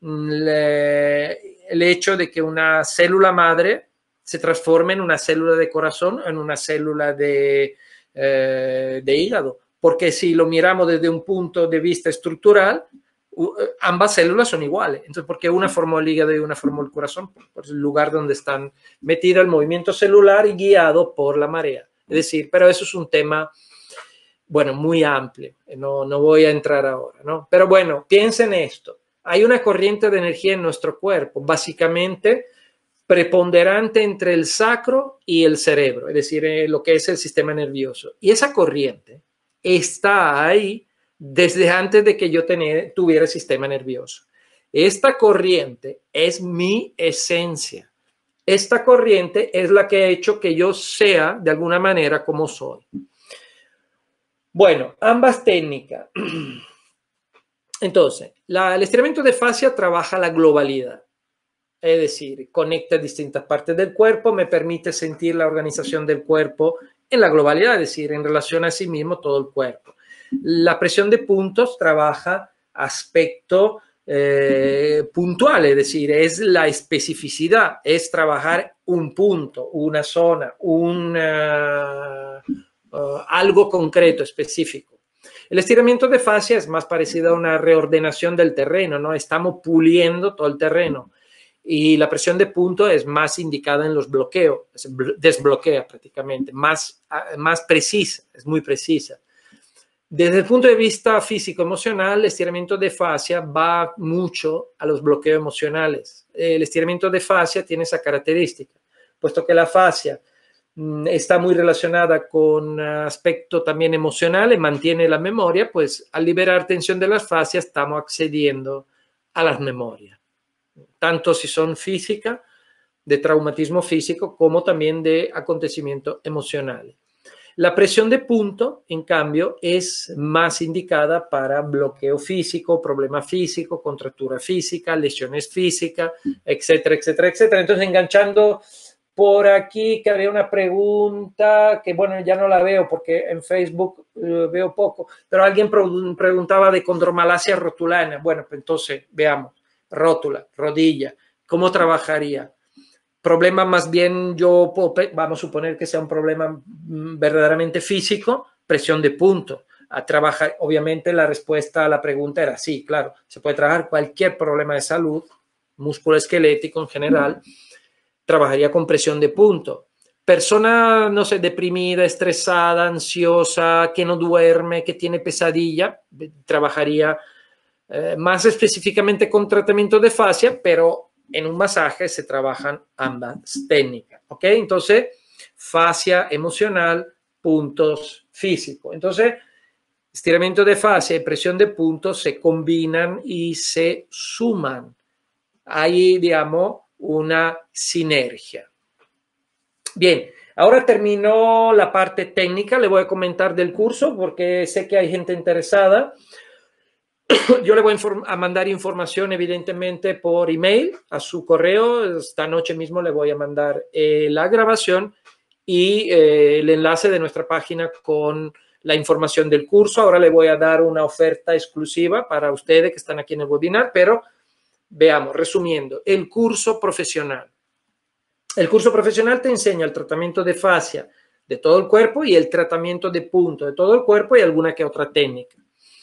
le, el hecho de que una célula madre se transforme en una célula de corazón o en una célula de, eh, de hígado. Porque si lo miramos desde un punto de vista estructural, ambas células son iguales. Entonces, ¿por qué una formó el hígado y una formó el corazón? Por el lugar donde están metidos, el movimiento celular y guiado por la marea. Es decir, pero eso es un tema, bueno, muy amplio. No, no voy a entrar ahora, ¿no? Pero bueno, piensen esto. Hay una corriente de energía en nuestro cuerpo, básicamente preponderante entre el sacro y el cerebro, es decir, eh, lo que es el sistema nervioso. Y esa corriente está ahí desde antes de que yo tener, tuviera sistema nervioso. Esta corriente es mi esencia. Esta corriente es la que ha hecho que yo sea de alguna manera como soy. Bueno, ambas técnicas. Entonces, la, el estiramiento de fascia trabaja la globalidad. Es decir, conecta distintas partes del cuerpo, me permite sentir la organización del cuerpo en la globalidad, es decir, en relación a sí mismo todo el cuerpo. La presión de puntos trabaja aspecto eh, puntual, es decir, es la especificidad, es trabajar un punto, una zona, un, uh, uh, algo concreto, específico. El estiramiento de fascia es más parecido a una reordenación del terreno, ¿no? Estamos puliendo todo el terreno. Y la presión de punto es más indicada en los bloqueos, desbloquea prácticamente, más, más precisa, es muy precisa. Desde el punto de vista físico-emocional, el estiramiento de fascia va mucho a los bloqueos emocionales. El estiramiento de fascia tiene esa característica, puesto que la fascia mmm, está muy relacionada con aspecto también emocional y mantiene la memoria, pues al liberar tensión de las fascias estamos accediendo a las memorias, tanto si son físicas, de traumatismo físico, como también de acontecimientos emocionales. La presión de punto, en cambio, es más indicada para bloqueo físico, problema físico, contractura física, lesiones físicas, etcétera, etcétera, etcétera. Entonces, enganchando por aquí, que había una pregunta que, bueno, ya no la veo porque en Facebook uh, veo poco, pero alguien preguntaba de condromalacia rotulana. Bueno, pues entonces, veamos. Rótula, rodilla, ¿cómo trabajaría? problema más bien, yo puedo, vamos a suponer que sea un problema verdaderamente físico, presión de punto. A trabajar, obviamente la respuesta a la pregunta era sí, claro, se puede trabajar cualquier problema de salud, musculoesquelético en general, trabajaría con presión de punto. Persona, no sé, deprimida, estresada, ansiosa, que no duerme, que tiene pesadilla, trabajaría eh, más específicamente con tratamiento de fascia, pero en un masaje se trabajan ambas técnicas, ¿ok? Entonces, fascia emocional, puntos físicos. Entonces, estiramiento de fascia y presión de puntos se combinan y se suman. Hay, digamos, una sinergia. Bien, ahora terminó la parte técnica. Le voy a comentar del curso porque sé que hay gente interesada. Yo le voy a, a mandar información, evidentemente, por email a su correo. Esta noche mismo le voy a mandar eh, la grabación y eh, el enlace de nuestra página con la información del curso. Ahora le voy a dar una oferta exclusiva para ustedes que están aquí en el webinar, pero veamos, resumiendo, el curso profesional. El curso profesional te enseña el tratamiento de fascia de todo el cuerpo y el tratamiento de punto de todo el cuerpo y alguna que otra técnica.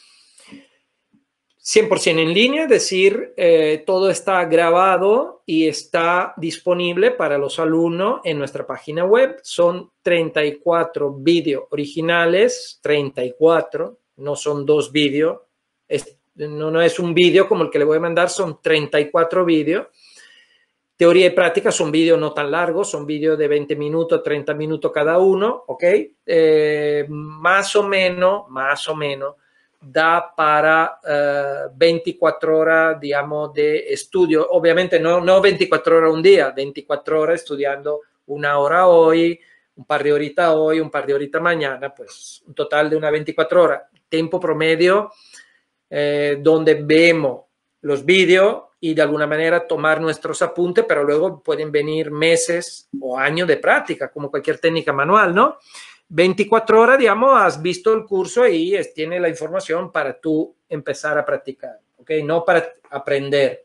cien por ciento en línea, es decir, eh, todo está grabado y está disponible para los alumnos en nuestra página web. Son treinta y cuatro vídeos originales, treinta y cuatro, no son dos vídeos, es, no, no es un vídeo como el que le voy a mandar, son treinta y cuatro vídeos. Teoría y práctica son vídeos no tan largos, son vídeos de veinte minutos, treinta minutos cada uno, ¿ok? Eh, más o menos, más o menos, da para uh, veinticuatro horas, digamos, de estudio. Obviamente no, no veinticuatro horas un día, veinticuatro horas estudiando una hora hoy, un par de horitas hoy, un par de horitas mañana, pues un total de unas veinticuatro horas. Tiempo promedio eh, donde vemos los vídeos y de alguna manera tomar nuestros apuntes, pero luego pueden venir meses o años de práctica, como cualquier técnica manual, ¿no? veinticuatro horas, digamos, has visto el curso y es, tiene la información para tú empezar a practicar, ¿ok? No para aprender.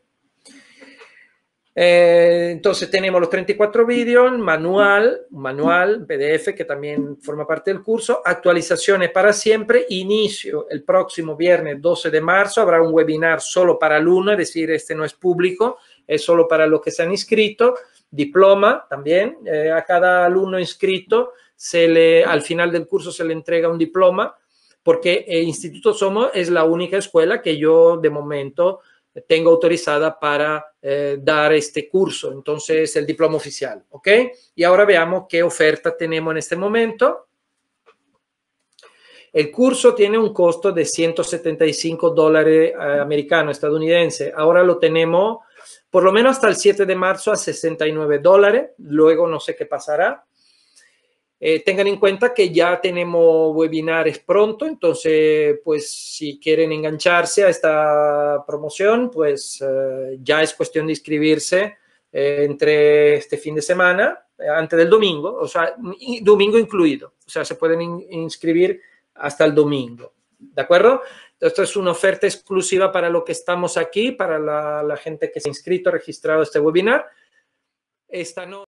Eh, entonces tenemos los treinta y cuatro vídeos, manual, manual, P D F que también forma parte del curso, actualizaciones para siempre, inicio el próximo viernes doce de marzo, habrá un webinar solo para alumnos, es decir, este no es público, es solo para los que se han inscrito, diploma también, eh, a cada alumno inscrito se le, al final del curso se le entrega un diploma, porque el Instituto Somos es la única escuela que yo de momento tengo autorizada para eh, dar este curso, entonces el diploma oficial, ¿ok? Y ahora veamos qué oferta tenemos en este momento. El curso tiene un costo de ciento setenta y cinco dólares eh, americanos, estadounidense. Ahora lo tenemos por lo menos hasta el siete de marzo a sesenta y nueve dólares, luego no sé qué pasará. Eh, tengan en cuenta que ya tenemos webinares pronto, entonces, pues, si quieren engancharse a esta promoción, pues eh, ya es cuestión de inscribirse eh, entre este fin de semana, eh, antes del domingo, o sea, domingo incluido, o sea, se pueden in inscribir hasta el domingo, ¿de acuerdo? Esto es una oferta exclusiva para lo que estamos aquí, para la, la gente que se ha inscrito, registrado a este webinar. Esta no